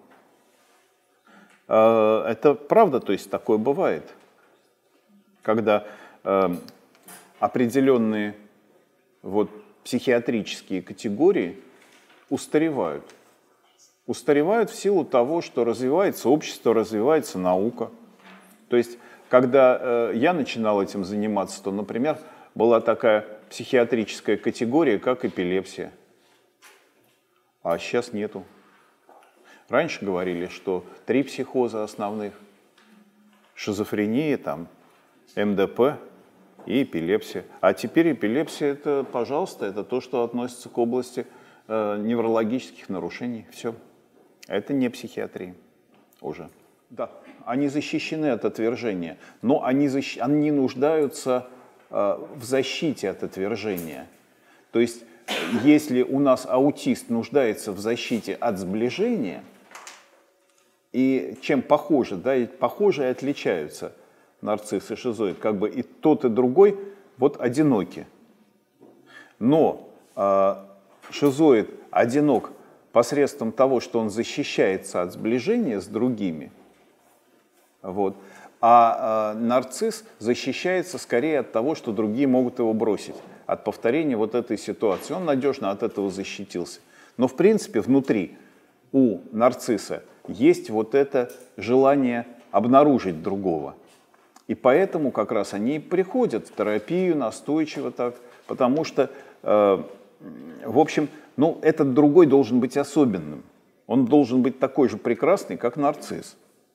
Это правда, то есть такое бывает, когда определенные вот психиатрические категории устаревают. Устаревают в силу того, что развивается общество, развивается наука. То есть, когда я начинал этим заниматься, то, например, была такая психиатрическая категория, как эпилепсия. А сейчас нету. Раньше говорили, что 3 психоза основных. Шизофрения, там, МДП и эпилепсия. А теперь эпилепсия, это, пожалуйста, это то, что относится к области неврологических нарушений. Все. Это не психиатрия уже. Да. они защищены от отвержения, но они нуждаются в защите от отвержения. То есть, если у нас аутист нуждается в защите от сближения, и чем похоже, да, и похожие отличаются нарцисс и шизоид, как бы и тот, и другой вот одиноки. Но шизоид одинок посредством того, что он защищается от сближения с другими, вот, а нарцисс защищается скорее от того, что другие могут его бросить, от повторения вот этой ситуации. Он надежно от этого защитился. Но в принципе внутри у нарцисса есть вот это желание обнаружить другого. И поэтому как раз они и приходят в терапию настойчиво так, потому что, в общем, ну, этот другой должен быть особенным. Он должен быть такой же прекрасный, как нарцисс.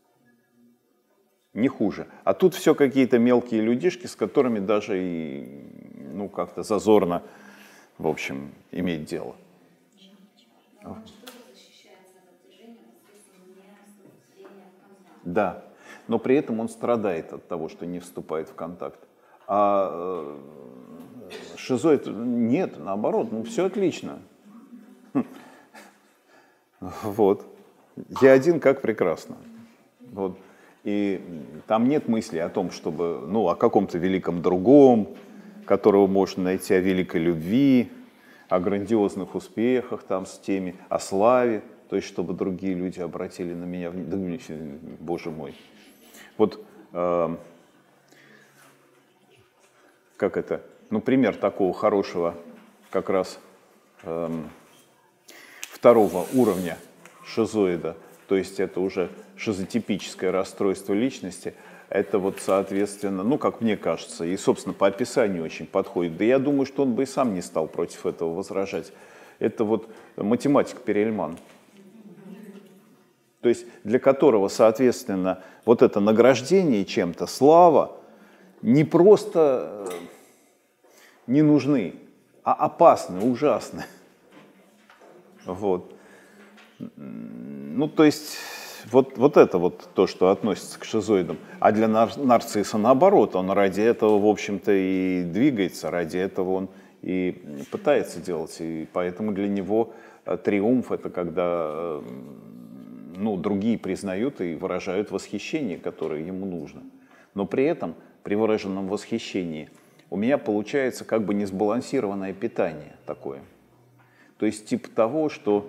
Не хуже. А тут все какие-то мелкие людишки, с которыми даже и, ну, как-то зазорно, в общем, иметь дело. Да, но при этом он страдает от того, что не вступает в контакт. А шизоид нет, наоборот, ну все отлично. Вот. Я один, как прекрасно. Вот. И там нет мысли о том, чтобы, ну, о каком-то великом другом, которого можно найти, о великой любви, о грандиозных успехах там с теми, о славе, то есть чтобы другие люди обратили на меня внимание. Боже мой. Вот как это? Ну, пример такого хорошего как раз второго уровня шизоида, то есть это уже шизотипическое расстройство личности, это вот, соответственно, ну, как мне кажется, и, собственно, по описанию очень подходит. Да я думаю, что он бы и сам не стал против этого возражать. Это вот математик Перельман. То есть для которого, соответственно, вот это награждение чем-то, слава, не просто не нужны, а опасны, ужасны. Вот. Ну, то есть вот это вот то, что относится к шизоидам. А для нарцисса наоборот, он ради этого, в общем-то, и двигается, ради этого он и пытается делать. И поэтому для него триумф — это когда, ну, другие признают и выражают восхищение, которое ему нужно. Но при этом, при выраженном восхищении, у меня получается как бы несбалансированное питание такое. То есть типа того, что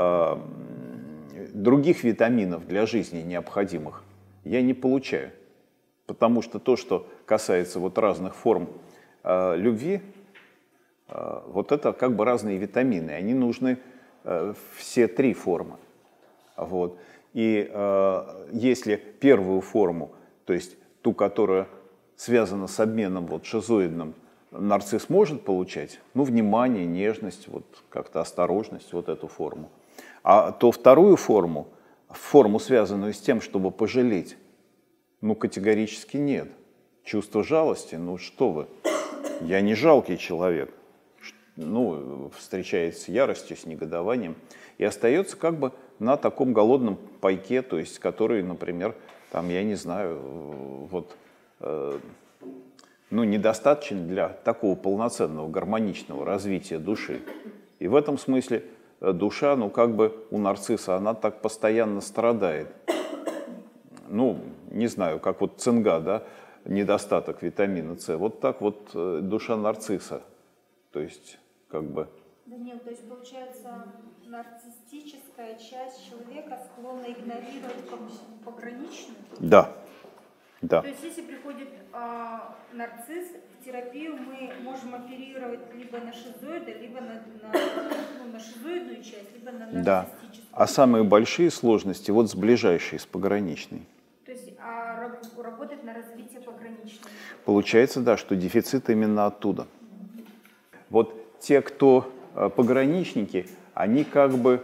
других витаминов для жизни необходимых я не получаю. Потому что то, что касается вот разных форм любви, вот это как бы разные витамины. Они нужны все три формы. Вот. И если первую форму, то есть ту, которая связана с обменом вот шизоидным, нарцисс может получать, ну, внимание, нежность, вот как-то осторожность, вот эту форму. А то вторую форму, связанную с тем, чтобы пожалеть, ну, категорически нет. Чувство жалости, ну что вы, я не жалкий человек. Ну, встречается с яростью, с негодованием. И остается как бы на таком голодном пайке, то есть который, например, там, я не знаю, вот, ну, недостаточен для такого полноценного, гармоничного развития души. И в этом смысле душа, ну, как бы у нарцисса, она так постоянно страдает. Ну, не знаю, как вот цинга, да, недостаток витамина С. Вот так вот душа нарцисса. То есть, как бы... Данил, то есть, получается, нарциссическая часть человека склонна игнорировать пограничную? Да. Да. То есть, если приходит нарцисс, в терапию мы можем оперировать либо на шизоида, либо на шизоидную часть, либо на нарциссическую. Да. А самые большие сложности вот с ближайшей, с пограничной. То есть работать на развитие пограничной. Получается, да, что дефицит именно оттуда. Вот те, кто пограничники, они как бы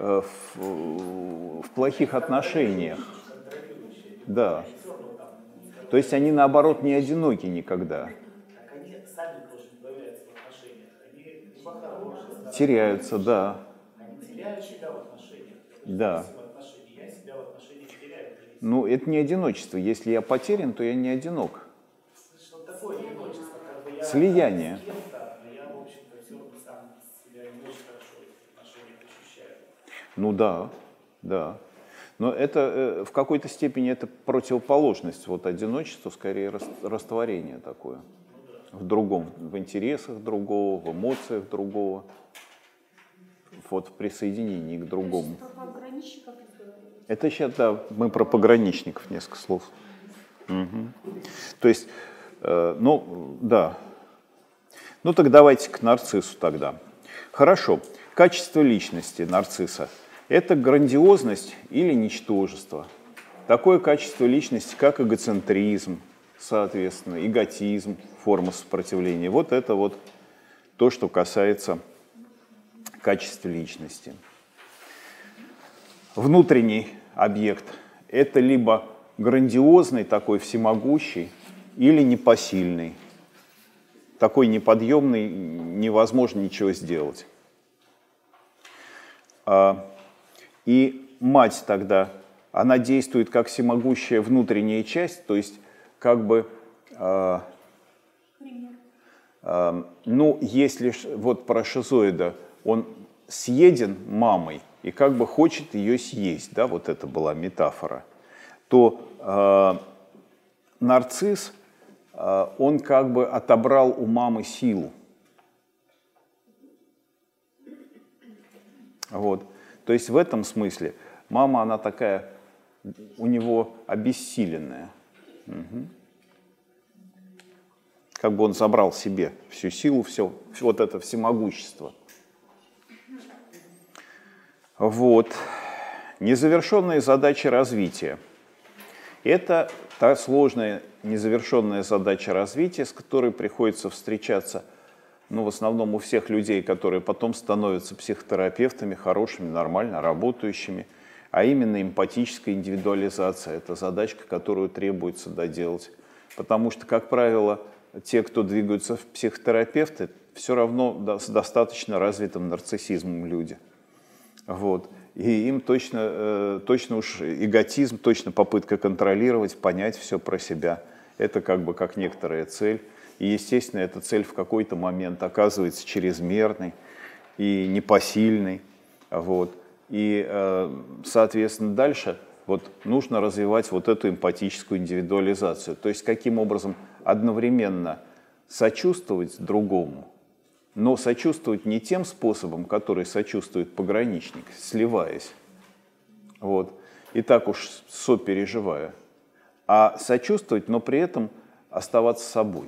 в плохих отношениях. Да. То есть они, наоборот, не одиноки никогда. Они сами тоже не появляются в отношениях. Они либо хорошие, теряются, да. Они теряют себя в отношениях. Да. Я себя в отношениях теряю. Ну, это не одиночество. Если я потерян, то я не одинок. Что такое одиночество? Как бы я Слияние. с кем-то, но я, в общем-то, все равно сам себя не очень хорошо в этих отношениях ощущаю. Ну да, да. Но это в какой-то степени это противоположность. Вот одиночество, скорее растворение такое. В другом, в интересах другого, в эмоциях другого. Вот в присоединении к другому. Про пограничников разговариваете? Это сейчас, да, мы про пограничников несколько слов. Угу. То есть, ну, да. Ну так давайте к нарциссу тогда. Хорошо. Качество личности нарцисса – это грандиозность или ничтожество. Такое качество личности, как эгоцентризм, соответственно, эготизм, форма сопротивления. Вот это вот то, что касается качества личности. Внутренний объект – это либо грандиозный, такой всемогущий, или непосильный. Такой неподъемный, невозможно ничего сделать. И мать тогда, она действует как всемогущая внутренняя часть, то есть как бы, ну, если вот про шизоида, он съеден мамой и как бы хочет ее съесть, да, вот это была метафора, то нарцисс, он как бы отобрал у мамы силу. Вот. То есть в этом смысле мама, она такая, у него обессиленная. Угу. Как бы он забрал себе всю силу, все вот это всемогущество. Вот. Незавершенные задачи развития. Это та сложная незавершенная задача развития, с которой приходится встречаться, ну, в основном у всех людей, которые потом становятся психотерапевтами, хорошими, нормально работающими, а именно эмпатическая индивидуализация. Это задачка, которую требуется доделать. Потому что, как правило, те, кто двигаются в психотерапевты, все равно с достаточно развитым нарциссизмом люди. Вот. И им точно уж эготизм, точно попытка контролировать, понять все про себя. Это как бы как некоторая цель. И, естественно, эта цель в какой-то момент оказывается чрезмерной и непосильной. Вот. И, соответственно, дальше вот нужно развивать вот эту эмпатическую индивидуализацию. То есть каким образом одновременно сочувствовать другому, но сочувствовать не тем способом, который сочувствует пограничник, сливаясь, вот, и так уж сопереживая, а сочувствовать, но при этом оставаться собой.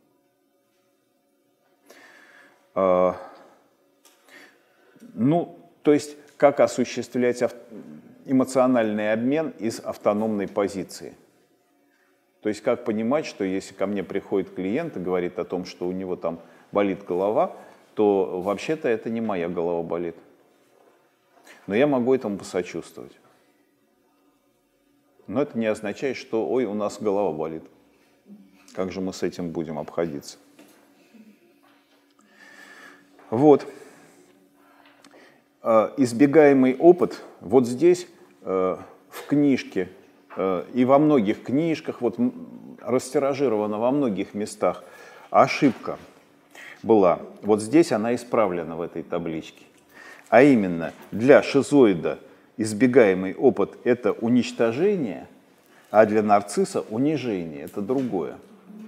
Ну, то есть, как осуществлять эмоциональный обмен из автономной позиции. То есть, как понимать, что если ко мне приходит клиент и говорит о том, что у него там болит голова, то вообще-то это не моя голова болит. Но я могу этому посочувствовать. Но это не означает, что «ой, у нас голова болит». Как же мы с этим будем обходиться? Вот. Избегаемый опыт вот здесь, в книжке, и во многих книжках, вот растиражирована во многих местах, ошибка была. Вот здесь она исправлена в этой табличке. А именно, для шизоида избегаемый опыт – это уничтожение, а для нарцисса – унижение, это другое.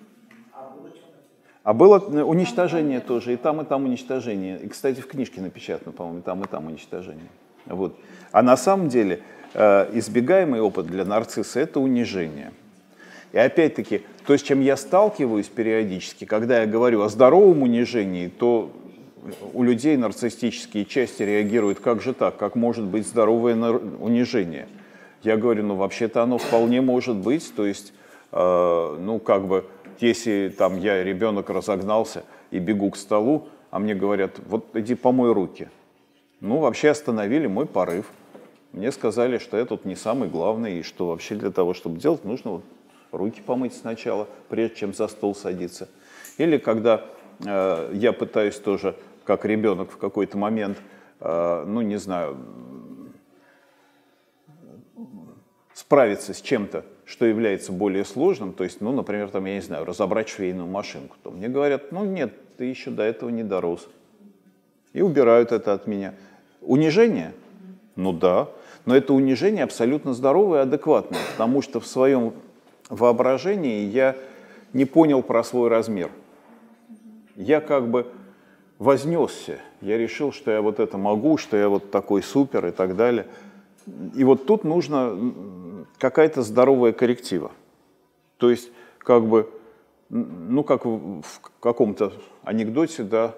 А было уничтожение тоже, и там уничтожение. И, кстати, в книжке напечатано, по-моему, и там уничтожение. Вот. А на самом деле избегаемый опыт для нарцисса – это унижение. И опять-таки, то, с чем я сталкиваюсь периодически, когда я говорю о здоровом унижении, то у людей нарциссические части реагируют: как же так, как может быть здоровое унижение? Я говорю, ну вообще-то оно вполне может быть, то есть, ну как бы, если там я, ребенок, разогнался и бегу к столу, а мне говорят: вот иди помой руки. Ну вообще остановили мой порыв. Мне сказали, что я тут не самый главный, и что вообще для того, чтобы делать, нужно вот руки помыть сначала, прежде чем за стол садиться. Или когда я пытаюсь тоже, как ребенок в какой-то момент, ну не знаю, справиться с чем-то, что является более сложным, то есть, ну, например, там, я не знаю, разобрать швейную машинку, то мне говорят, ну, нет, ты еще до этого не дорос. И убирают это от меня. Унижение? Ну да, но это унижение абсолютно здоровое и адекватное, потому что в своем воображении я не понял про свой размер. Я как бы вознесся, я решил, что я вот это могу, что я вот такой супер и так далее. И вот тут нужно какая-то здоровая корректива. То есть как бы, ну как в каком-то анекдоте, да,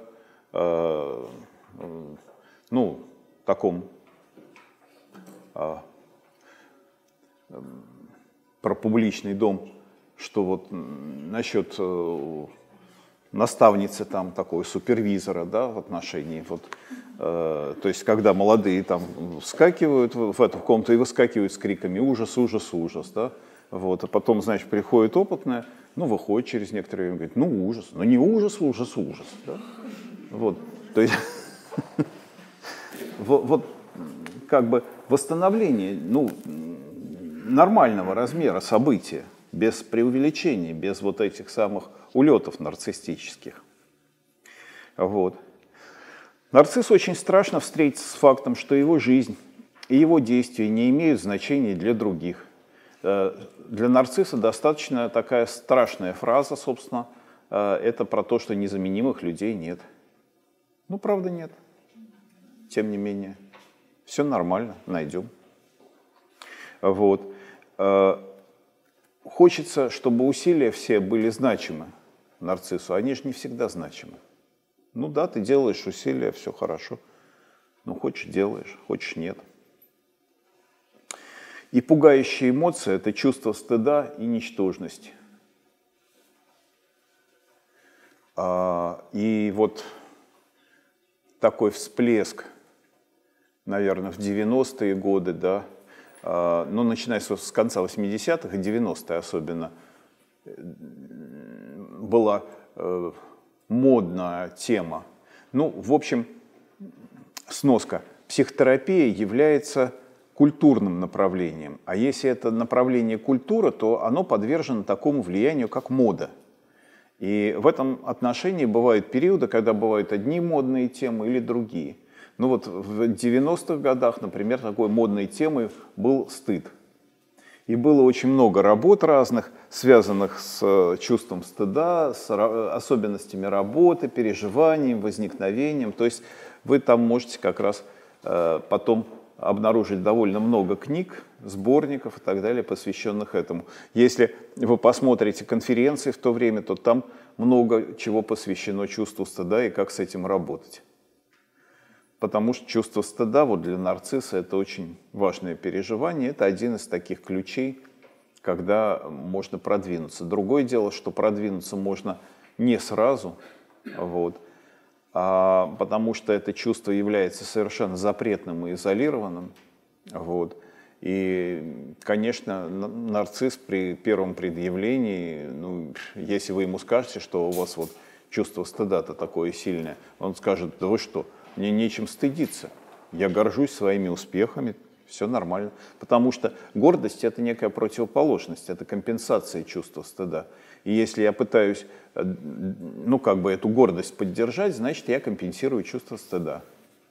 ну таком про публичный дом, что вот насчет наставницы там такой супервизора, да, в отношении вот, то есть когда молодые там вскакивают в эту комнату и выскакивают с криками ужас, ужас, ужас, да, вот, а потом, значит, приходит опытная, ну, выходит через некоторое время, говорит, ну, ужас, но не ужас, ужас, ужас, да, вот, то есть вот как бы восстановление, ну, нормального размера события, без преувеличений, без вот этих самых улетов нарциссических. Вот. Нарцисс очень страшно встретиться с фактом, что его жизнь и его действия не имеют значения для других. Для нарцисса достаточно такая страшная фраза, собственно, это про то, что незаменимых людей нет. Ну, правда, нет. Тем не менее, все нормально, найдем. Вот. Хочется, чтобы усилия все были значимы нарциссу. Они же не всегда значимы. Ну да, ты делаешь усилия, все хорошо. Ну, хочешь – делаешь, хочешь – нет. И пугающая эмоция – это чувство стыда и ничтожности. И вот такой всплеск, наверное, в 90-е годы, да, ну, начиная с конца 80-х и 90-е особенно, была модная тема. Ну, в общем, сноска. Психотерапия является культурным направлением. А если это направление культура, то оно подвержено такому влиянию, как мода. И в этом отношении бывают периоды, когда бывают одни модные темы или другие. Ну вот в 90-х годах, например, такой модной темой был стыд. И было очень много работ разных, связанных с чувством стыда, с особенностями работы, переживанием, возникновением. То есть вы там можете как раз потом обнаружить довольно много книг, сборников и так далее, посвященных этому. Если вы посмотрите конференции в то время, то там много чего посвящено чувству стыда и как с этим работать. Потому что чувство стыда вот для нарцисса – это очень важное переживание. Это один из таких ключей, когда можно продвинуться. Другое дело, что продвинуться можно не сразу, вот, потому что это чувство является совершенно запретным и изолированным. Вот. И, конечно, нарцисс при первом предъявлении, ну, если вы ему скажете, что у вас вот чувство стыда-то такое сильное, он скажет: да вы что, мне нечем стыдиться, я горжусь своими успехами, все нормально. Потому что гордость – это некая противоположность, это компенсация чувства стыда. И если я пытаюсь, ну, как бы эту гордость поддержать, значит, я компенсирую чувство стыда.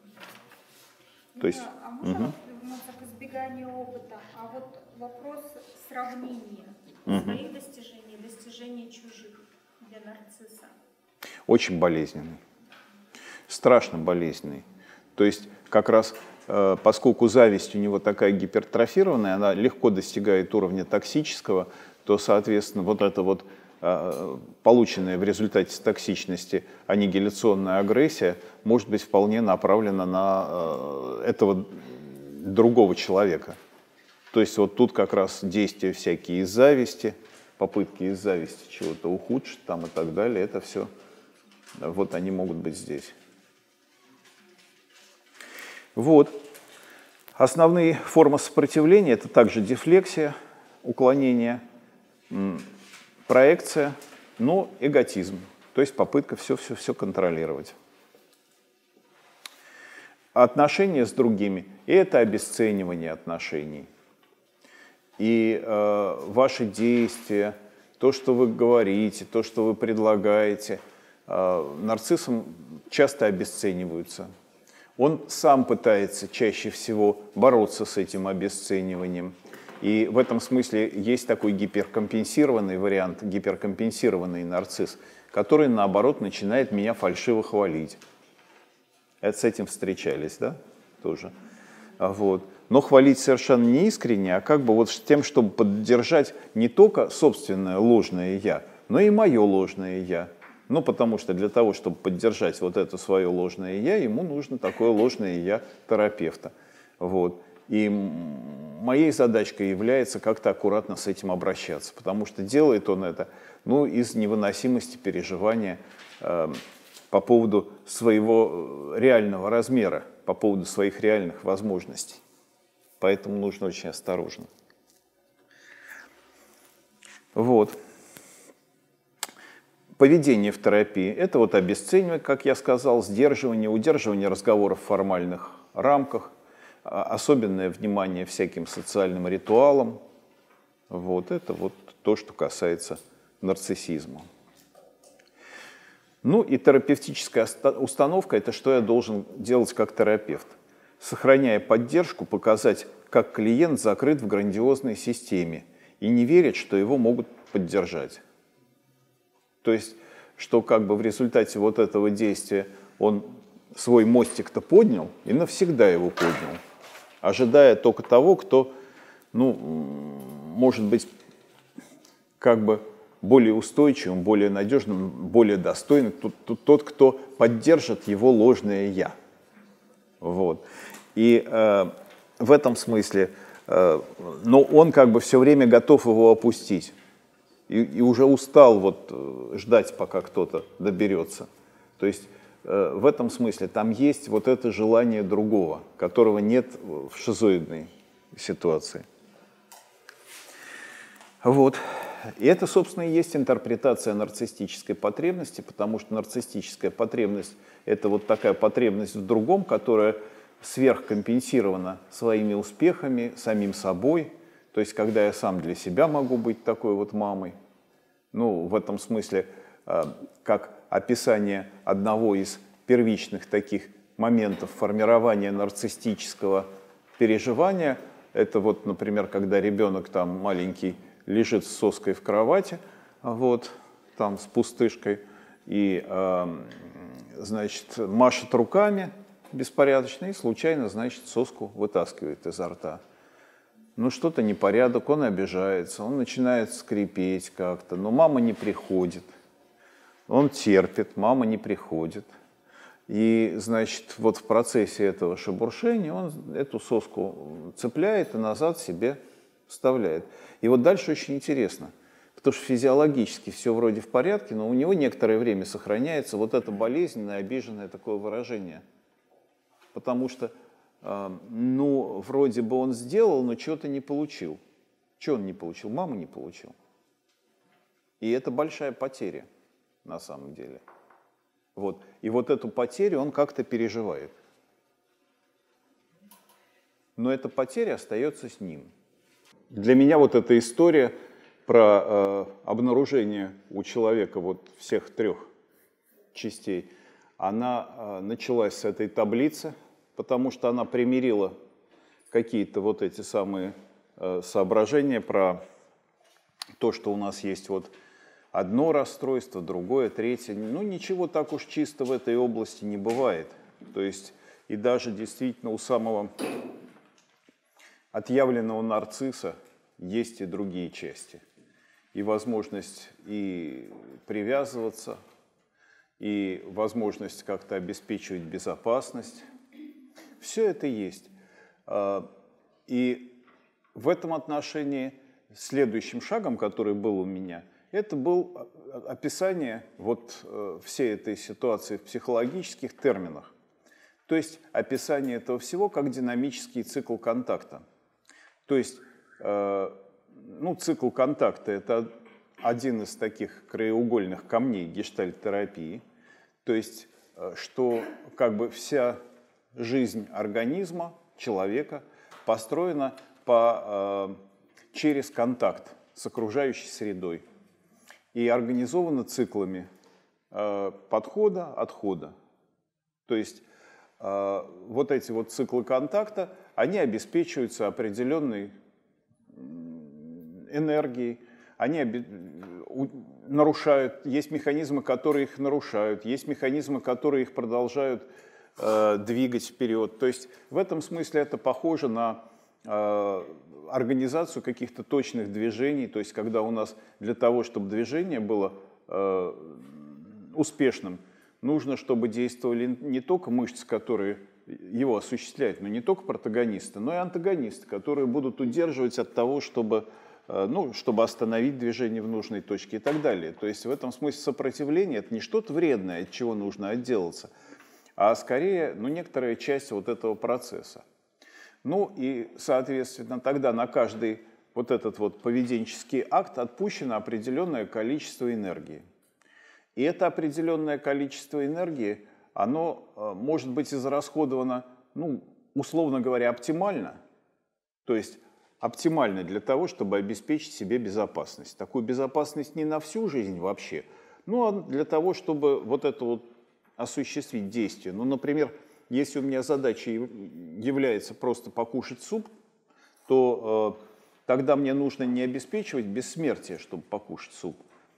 То есть, да, а можно вернуться к избеганию опыта? А вот вопрос сравнения своих достижений и достижений чужих для нарцисса. Очень болезненный, страшно болезненный. То есть как раз поскольку зависть у него такая гипертрофированная, она легко достигает уровня токсического, то, соответственно, вот это вот полученная в результате токсичности аннигиляционная агрессия может быть вполне направлена на этого другого человека. То есть вот тут как раз действия всякие из зависти, попытки из зависти чего-то ухудшить там и так далее, это все, вот они могут быть здесь. Вот. Основные формы сопротивления – это также дефлексия, уклонение, проекция, но эготизм, то есть попытка все контролировать. Отношения с другими – это обесценивание отношений. и ваши действия, то, что вы говорите, то, что вы предлагаете, нарциссом часто обесцениваются. Он сам пытается чаще всего бороться с этим обесцениванием. И в этом смысле есть такой гиперкомпенсированный вариант, гиперкомпенсированный нарцисс, который, наоборот, начинает меня фальшиво хвалить. Это с этим встречались, да, тоже. Вот. Но хвалить совершенно не искренне, а как бы вот с тем, чтобы поддержать не только собственное ложное «я», но и мое ложное «я». Ну, потому что для того, чтобы поддержать вот это свое ложное «я», ему нужно такое ложное «я» терапевта. Вот. И моей задачкой является как-то аккуратно с этим обращаться, потому что делает он это, ну, из невыносимости переживания по поводу своего реального размера, по поводу своих реальных возможностей. Поэтому нужно очень осторожно. Вот. Поведение в терапии – это вот обесценивание, как я сказал, сдерживание, удерживание разговоров в формальных рамках, особенное внимание всяким социальным ритуалам. Вот это вот то, что касается нарциссизма. Ну и терапевтическая установка – это что я должен делать как терапевт. Сохраняя поддержку, показать, как клиент закрыт в грандиозной системе и не верит, что его могут поддержать. То есть, что как бы в результате вот этого действия он свой мостик-то поднял и навсегда его поднял, ожидая только того, кто, ну, может быть, как бы более устойчивым, более надежным, более достойным, тот, кто поддержит его ложное «я». Вот. И в этом смысле, но он как бы все время готов его опустить. И уже устал вот ждать, пока кто-то доберется. То есть в этом смысле там есть вот это желание другого, которого нет в шизоидной ситуации. Вот. И это, собственно, и есть интерпретация нарциссической потребности, потому что нарциссическая потребность – это вот такая потребность в другом, которая сверхкомпенсирована своими успехами, самим собой. То есть, когда я сам для себя могу быть такой вот мамой. Ну, в этом смысле, как описание одного из первичных таких моментов формирования нарциссического переживания, это вот, например, когда ребенок там маленький лежит с соской в кровати, вот, там с пустышкой, и, значит, машет руками беспорядочно и случайно, значит, соску вытаскивает изо рта. Ну, что-то непорядок, он обижается, он начинает скрипеть как-то, но мама не приходит. Он терпит, мама не приходит. И, значит, вот в процессе этого шебуршения он эту соску цепляет и назад себе вставляет. И вот дальше очень интересно, потому что физиологически все вроде в порядке, но у него некоторое время сохраняется вот это болезненное, обиженное такое выражение. Потому что, ну, вроде бы он сделал, но чего-то не получил. Чего он не получил? Маму не получил. И это большая потеря на самом деле. Вот. И вот эту потерю он как-то переживает. Но эта потеря остается с ним. Для меня вот эта история про обнаружение у человека вот всех трех частей, она началась с этой таблицы, потому что она примирила какие-то вот эти самые соображения про то, что у нас есть вот одно расстройство, другое, третье. Ну, ничего так уж чисто в этой области не бывает. То есть и даже действительно у самого отъявленного нарцисса есть и другие части. И возможность и привязываться, и возможность как-то обеспечивать безопасность. Все это есть. И в этом отношении следующим шагом, который был у меня, это было описание вот всей этой ситуации в психологических терминах. То есть описание этого всего как динамический цикл контакта. То есть, ну, цикл контакта – это один из таких краеугольных камней гештальт-терапии. То есть, что как бы вся жизнь организма, человека, построена по через контакт с окружающей средой и организовано циклами подхода, отхода. То есть вот эти вот циклы контакта, они обеспечиваются определенной энергией, они нарушают, есть механизмы, которые их нарушают, есть механизмы, которые их продолжают двигать вперед. То есть в этом смысле это похоже на организацию каких-то точных движений, то есть когда у нас для того, чтобы движение было успешным, нужно, чтобы действовали не только мышцы, которые его осуществляют, но не только протагонисты, но и антагонисты, которые будут удерживать от того, чтобы остановить движение в нужной точке и так далее. То есть в этом смысле сопротивление – это не что-то вредное, от чего нужно отделаться, а скорее некоторая часть вот этого процесса. Ну и, соответственно, тогда на каждый вот этот вот поведенческий акт отпущено определенное количество энергии. И это определенное количество энергии, оно может быть израсходовано, условно говоря, оптимально, то есть оптимально для того, чтобы обеспечить себе безопасность. Такую безопасность не на всю жизнь вообще, а для того, чтобы вот это вот осуществить действие. Например, если у меня задача является просто покушать суп, то тогда мне нужно не обеспечивать бессмертие, чтобы покушать суп,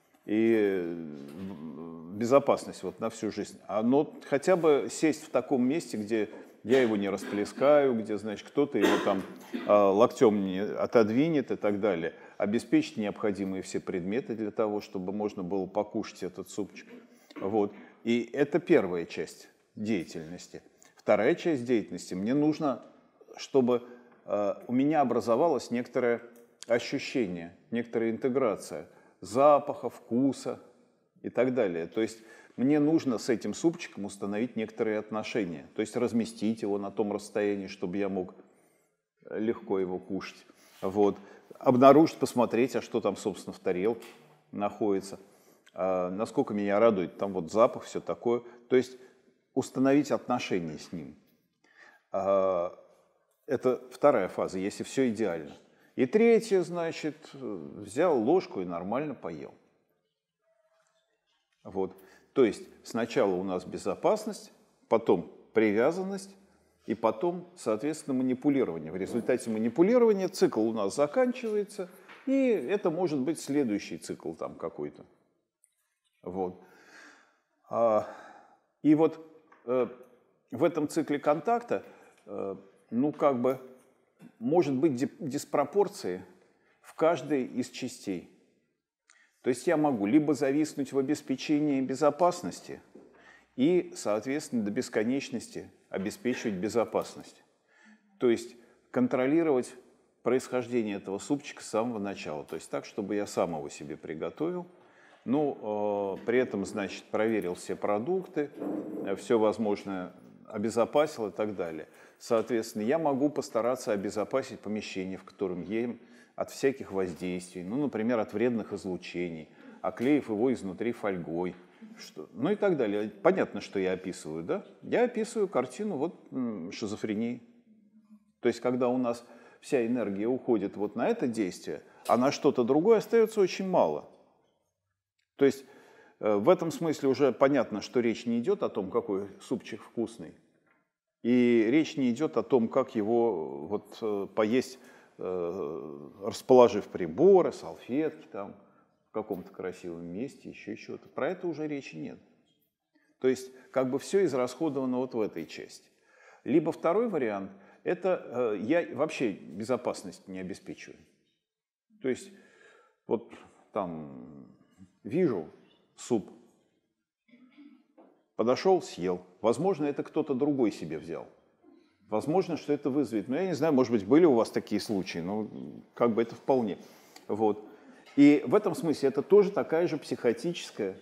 и безопасность вот на всю жизнь, но хотя бы сесть в таком месте, где я его не расплескаю, где, значит, кто-то его там локтем не отодвинет и так далее, обеспечить необходимые все предметы для того, чтобы можно было покушать этот супчик. Вот. И это первая часть деятельности. Вторая часть деятельности, мне нужно, чтобы у меня образовалось некоторое ощущение, некоторая интеграция запаха, вкуса и так далее. То есть мне нужно с этим супчиком установить некоторые отношения, то есть разместить его на том расстоянии, чтобы я мог легко его кушать. Вот. Обнаружить, посмотреть, а что там, собственно, в тарелке находится, насколько меня радует там вот запах, все такое. То есть установить отношения с ним. Это вторая фаза, если все идеально. И третья, значит, взял ложку и нормально поел. Вот. То есть сначала у нас безопасность, потом привязанность и потом, соответственно, манипулирование. В результате манипулирования цикл у нас заканчивается, и это может быть следующий цикл там какой-то. Вот. И вот в этом цикле контакта, может быть диспропорции в каждой из частей. То есть я могу либо зависнуть в обеспечении безопасности и, соответственно, до бесконечности обеспечивать безопасность. То есть контролировать происхождение этого супчика с самого начала. То есть так, чтобы я сам его себе приготовил, при этом, значит, проверил все продукты, все возможное обезопасил и так далее. Соответственно, я могу постараться обезопасить помещение, в котором ем, от всяких воздействий, например, от вредных излучений, оклеив его изнутри фольгой, и так далее. Понятно, что я описываю, да? Я описываю картину шизофрении. То есть, когда у нас вся энергия уходит вот на это действие, а на что-то другое остается очень мало. То есть, в этом смысле уже понятно, что речь не идет о том, какой супчик вкусный, и речь не идет о том, как его поесть, расположив приборы, салфетки там, в каком-то красивом месте, еще чего-то. Про это уже речи нет. То есть все израсходовано вот в этой части. Либо второй вариант – это я вообще безопасность не обеспечиваю. То есть вот там вижу суп, подошел, съел. Возможно, это кто-то другой себе взял. Возможно, что это вызовет. Я не знаю, может быть, были у вас такие случаи, это вполне. Вот. И в этом смысле это тоже такая же психотическая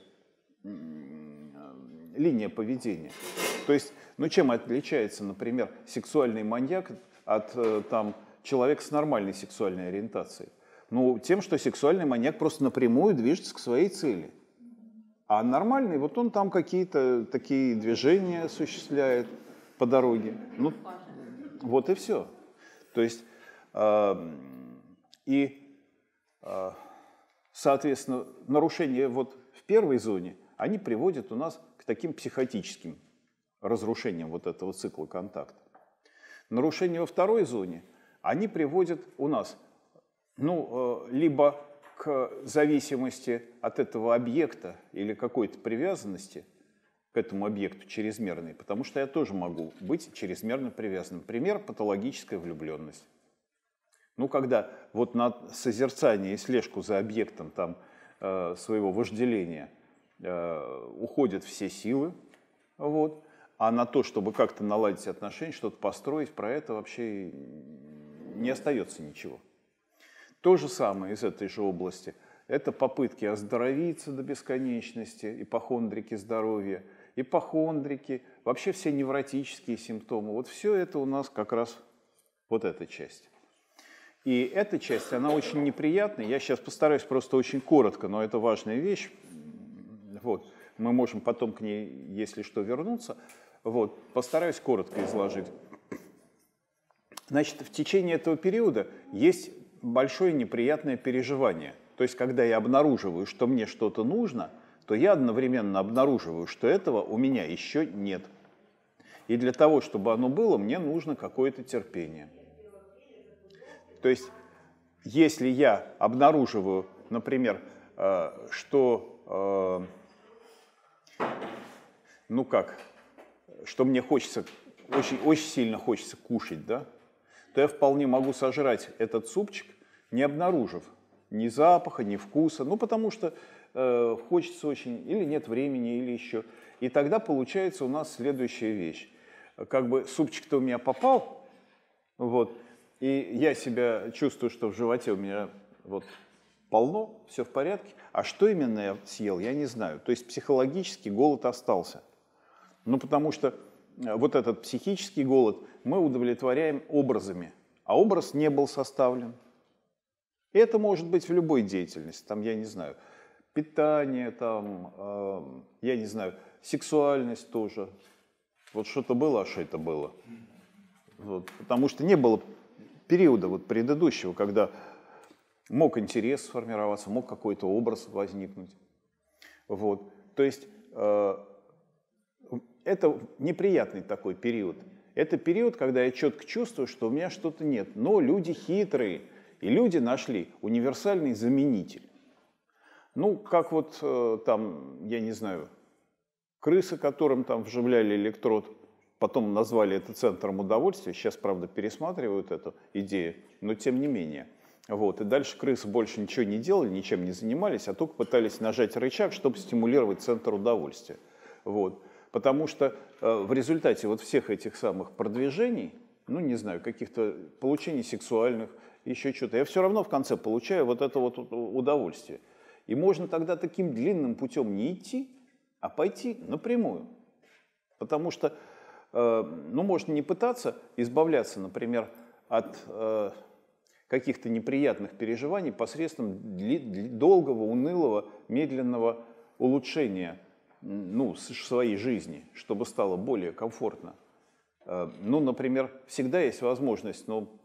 линия поведения. То есть, чем отличается, например, сексуальный маньяк от человека с нормальной сексуальной ориентацией? Тем, что сексуальный маньяк просто напрямую движется к своей цели. А нормальный, он там какие-то такие движения осуществляет по дороге. Вот и все. То есть, И, соответственно, нарушения вот в первой зоне, они приводят у нас к таким психотическим разрушениям вот этого цикла контакта. Нарушения во второй зоне, они приводят у нас, либо к зависимости от этого объекта или какой-то привязанности к этому объекту чрезмерной, потому что я тоже могу быть чрезмерно привязанным. Пример – патологическая влюбленность. Когда вот на созерцание и слежку за объектом там, своего вожделения уходят все силы, вот, а на то, чтобы как-то наладить отношения, что-то построить, про это вообще не остается ничего. То же самое из этой же области. Это попытки оздоровиться до бесконечности, ипохондрики здоровья, ипохондрики, вообще все невротические симптомы. Вот все это у нас как раз вот эта часть. И эта часть, она очень неприятная. Я сейчас постараюсь просто очень коротко, но это важная вещь. Вот. Мы можем потом к ней, если что, вернуться. Вот. Постараюсь коротко изложить. Значит, в течение этого периода есть большое неприятное переживание. То есть, когда я обнаруживаю, что мне что-то нужно, то я одновременно обнаруживаю, что этого у меня еще нет. И для того, чтобы оно было, мне нужно какое-то терпение. То есть, если я обнаруживаю, например, что мне хочется, очень сильно хочется кушать, да, то я вполне могу сожрать этот супчик, не обнаружив ни запаха, ни вкуса, потому что хочется очень, или нет времени, или еще. И тогда получается у нас следующая вещь. Как бы супчик-то у меня попал, вот, и я себя чувствую, что в животе у меня вот полно, все в порядке, а что именно я съел, я не знаю. То есть психологический голод остался. Потому что вот этот психический голод мы удовлетворяем образами, а образ не был составлен. И это может быть в любой деятельности, там, я не знаю, питание, там, я не знаю, сексуальность тоже. Вот что-то было, а что это было? Вот. Потому что не было периода вот предыдущего, когда мог интерес сформироваться, мог какой-то образ возникнуть. Вот. То есть это неприятный такой период. Это период, когда я четко чувствую, что у меня что-то нет. Но люди хитрые, и люди нашли универсальный заменитель. Как вот там, я не знаю, крысы, которым там вживляли электрод, потом назвали это центром удовольствия, сейчас, правда, пересматривают эту идею, но тем не менее. Вот. И дальше крысы больше ничего не делали, ничем не занимались, а только пытались нажать рычаг, чтобы стимулировать центр удовольствия. Вот. Потому что в результате вот всех этих самых продвижений, не знаю, каких-то получений сексуальных, еще что-то, я все равно в конце получаю вот это вот удовольствие. И можно тогда таким длинным путем не идти, а пойти напрямую. Потому что, можно не пытаться избавляться, например, от каких-то неприятных переживаний посредством долгого, унылого, медленного улучшения своей жизни, чтобы стало более комфортно. Например, всегда есть возможность,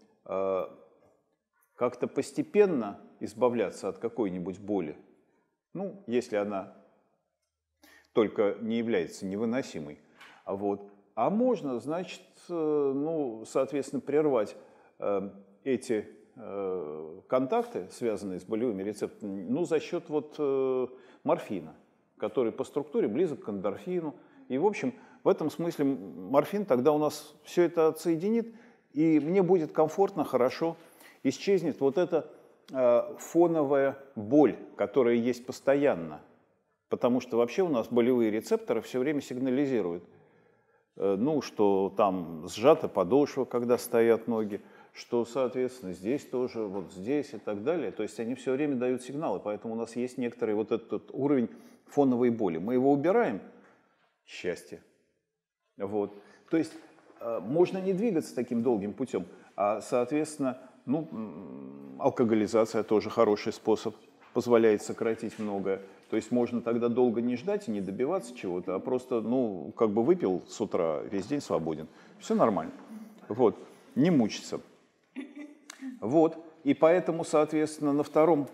как-то постепенно избавляться от какой-нибудь боли, если она только не является невыносимой. А можно, значит, соответственно, прервать эти контакты, связанные с болевыми рецепторами, за счет морфина, который по структуре близок к эндорфину. И, в общем, в этом смысле морфин тогда у нас все это отсоединит, и мне будет комфортно, хорошо. Исчезнет вот эта фоновая боль, которая есть постоянно. Потому что вообще у нас болевые рецепторы все время сигнализируют, что там сжата подошва, когда стоят ноги, что, соответственно, здесь тоже, вот здесь и так далее. То есть они все время дают сигналы, поэтому у нас есть некоторый вот этот уровень фоновой боли. Мы его убираем – счастье. Вот. То есть можно не двигаться таким долгим путем, а, соответственно, алкоголизация тоже хороший способ, позволяет сократить многое. То есть можно тогда долго не ждать и не добиваться чего-то, а просто, выпил с утра, весь день свободен. Все нормально. Вот. Не мучиться. Вот. И поэтому, соответственно, на втором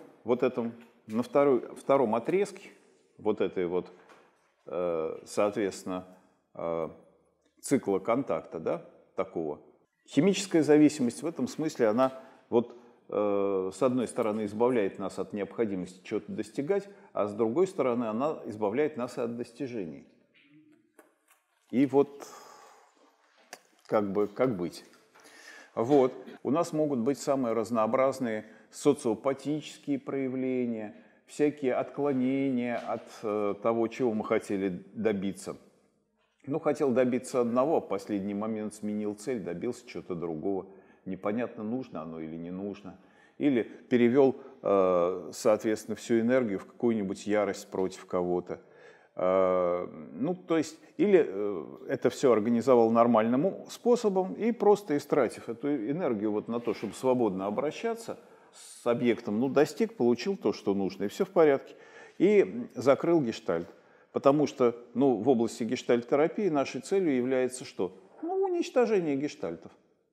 отрезке вот этой вот, соответственно, цикла контакта, да, такого, химическая зависимость в этом смысле, она вот с одной стороны избавляет нас от необходимости чего-то достигать, а с другой стороны она избавляет нас от достижений. И вот как быть. Вот. У нас могут быть самые разнообразные социопатические проявления, всякие отклонения от того, чего мы хотели добиться. Ну, хотел добиться одного, а в последний момент сменил цель, добился чего-то другого. Непонятно, нужно оно или не нужно. Или перевел, соответственно, всю энергию в какую-нибудь ярость против кого-то. Ну, то есть, или это все организовал нормальным способом и просто истратив эту энергию вот на то, чтобы свободно обращаться с объектом, ну, достиг, получил то, что нужно, и все в порядке. И закрыл гештальт. Потому что, ну, в области гештальт-терапии нашей целью является что? Ну, уничтожение гештальтов.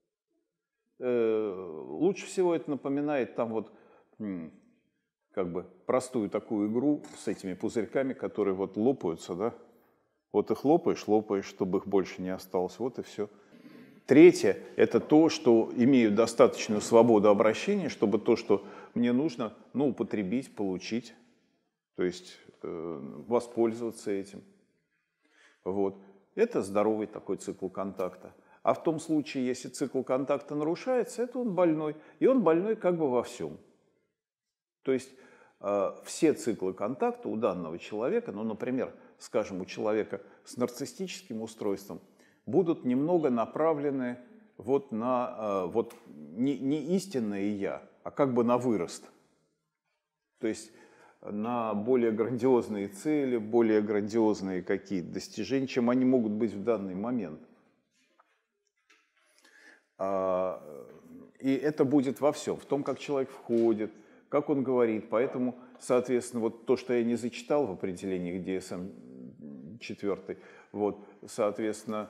Лучше всего это напоминает там вот как бы простую такую игру с этими пузырьками, которые вот лопаются, да? Вот их лопаешь, чтобы их больше не осталось, вот и все. Третье – это то, что имею достаточную свободу обращения, чтобы то, что мне нужно, ну, употребить, получить, то есть воспользоваться этим. Вот. Это здоровый такой цикл контакта. А в том случае, если цикл контакта нарушается, это он больной. И он больной как бы во всем. То есть все циклы контакта у данного человека, ну, например, скажем, у человека с нарциссическим устройством, будут немного направлены вот на вот не истинное «я», а как бы на вырост. То есть на более грандиозные цели, более грандиозные какие-то достижения, чем они могут быть в данный момент. И это будет во всем, в том, как человек входит, как он говорит. Поэтому, соответственно, вот то, что я не зачитал в определении DSM-4, вот, соответственно,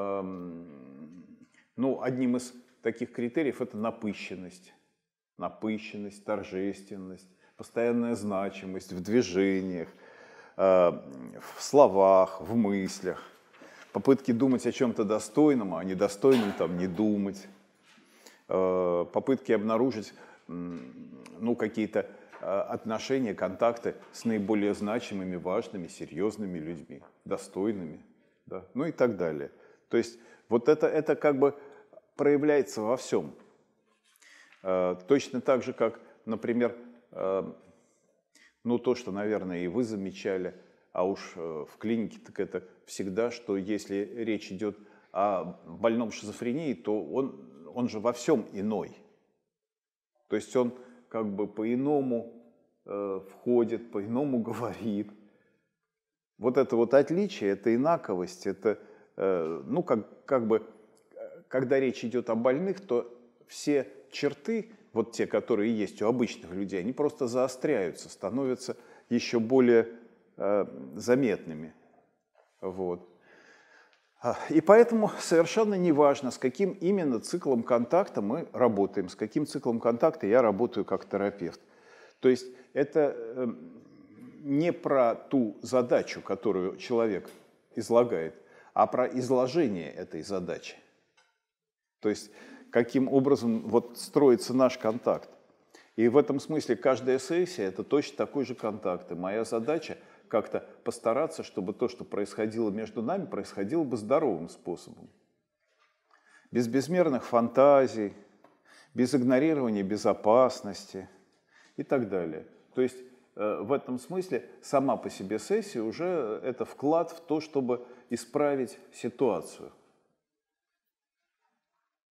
ну, одним из таких критериев это напыщенность, торжественность, постоянная значимость в движениях, в словах, в мыслях, попытки думать о чем-то достойном, а о недостойном там не думать, попытки обнаружить, ну, какие-то отношения, контакты с наиболее значимыми, важными, серьезными людьми, достойными, да, ну и так далее. То есть вот это как бы проявляется во всем. Точно так же, как, например, ну, то, что, наверное, и вы замечали, а уж в клинике так это всегда, что если речь идет о больном шизофрении, то он же во всем иной. То есть он как бы по-иному входит, по-иному говорит. Вот это вот отличие, это инаковость, это, ну, как бы, когда речь идет о больных, то все черты, вот те, которые есть у обычных людей, они просто заостряются, становятся еще более заметными. Вот. И поэтому совершенно не важно, с каким именно циклом контакта мы работаем, с каким циклом контакта я работаю как терапевт. То есть это не про ту задачу, которую человек излагает, а про изложение этой задачи. То есть каким образом вот строится наш контакт. И в этом смысле каждая сессия – это точно такой же контакт. И моя задача – как-то постараться, чтобы то, что происходило между нами, происходило бы здоровым способом. Без безмерных фантазий, без игнорирования безопасности и так далее. То есть в этом смысле сама по себе сессия уже это вклад в то, чтобы исправить ситуацию.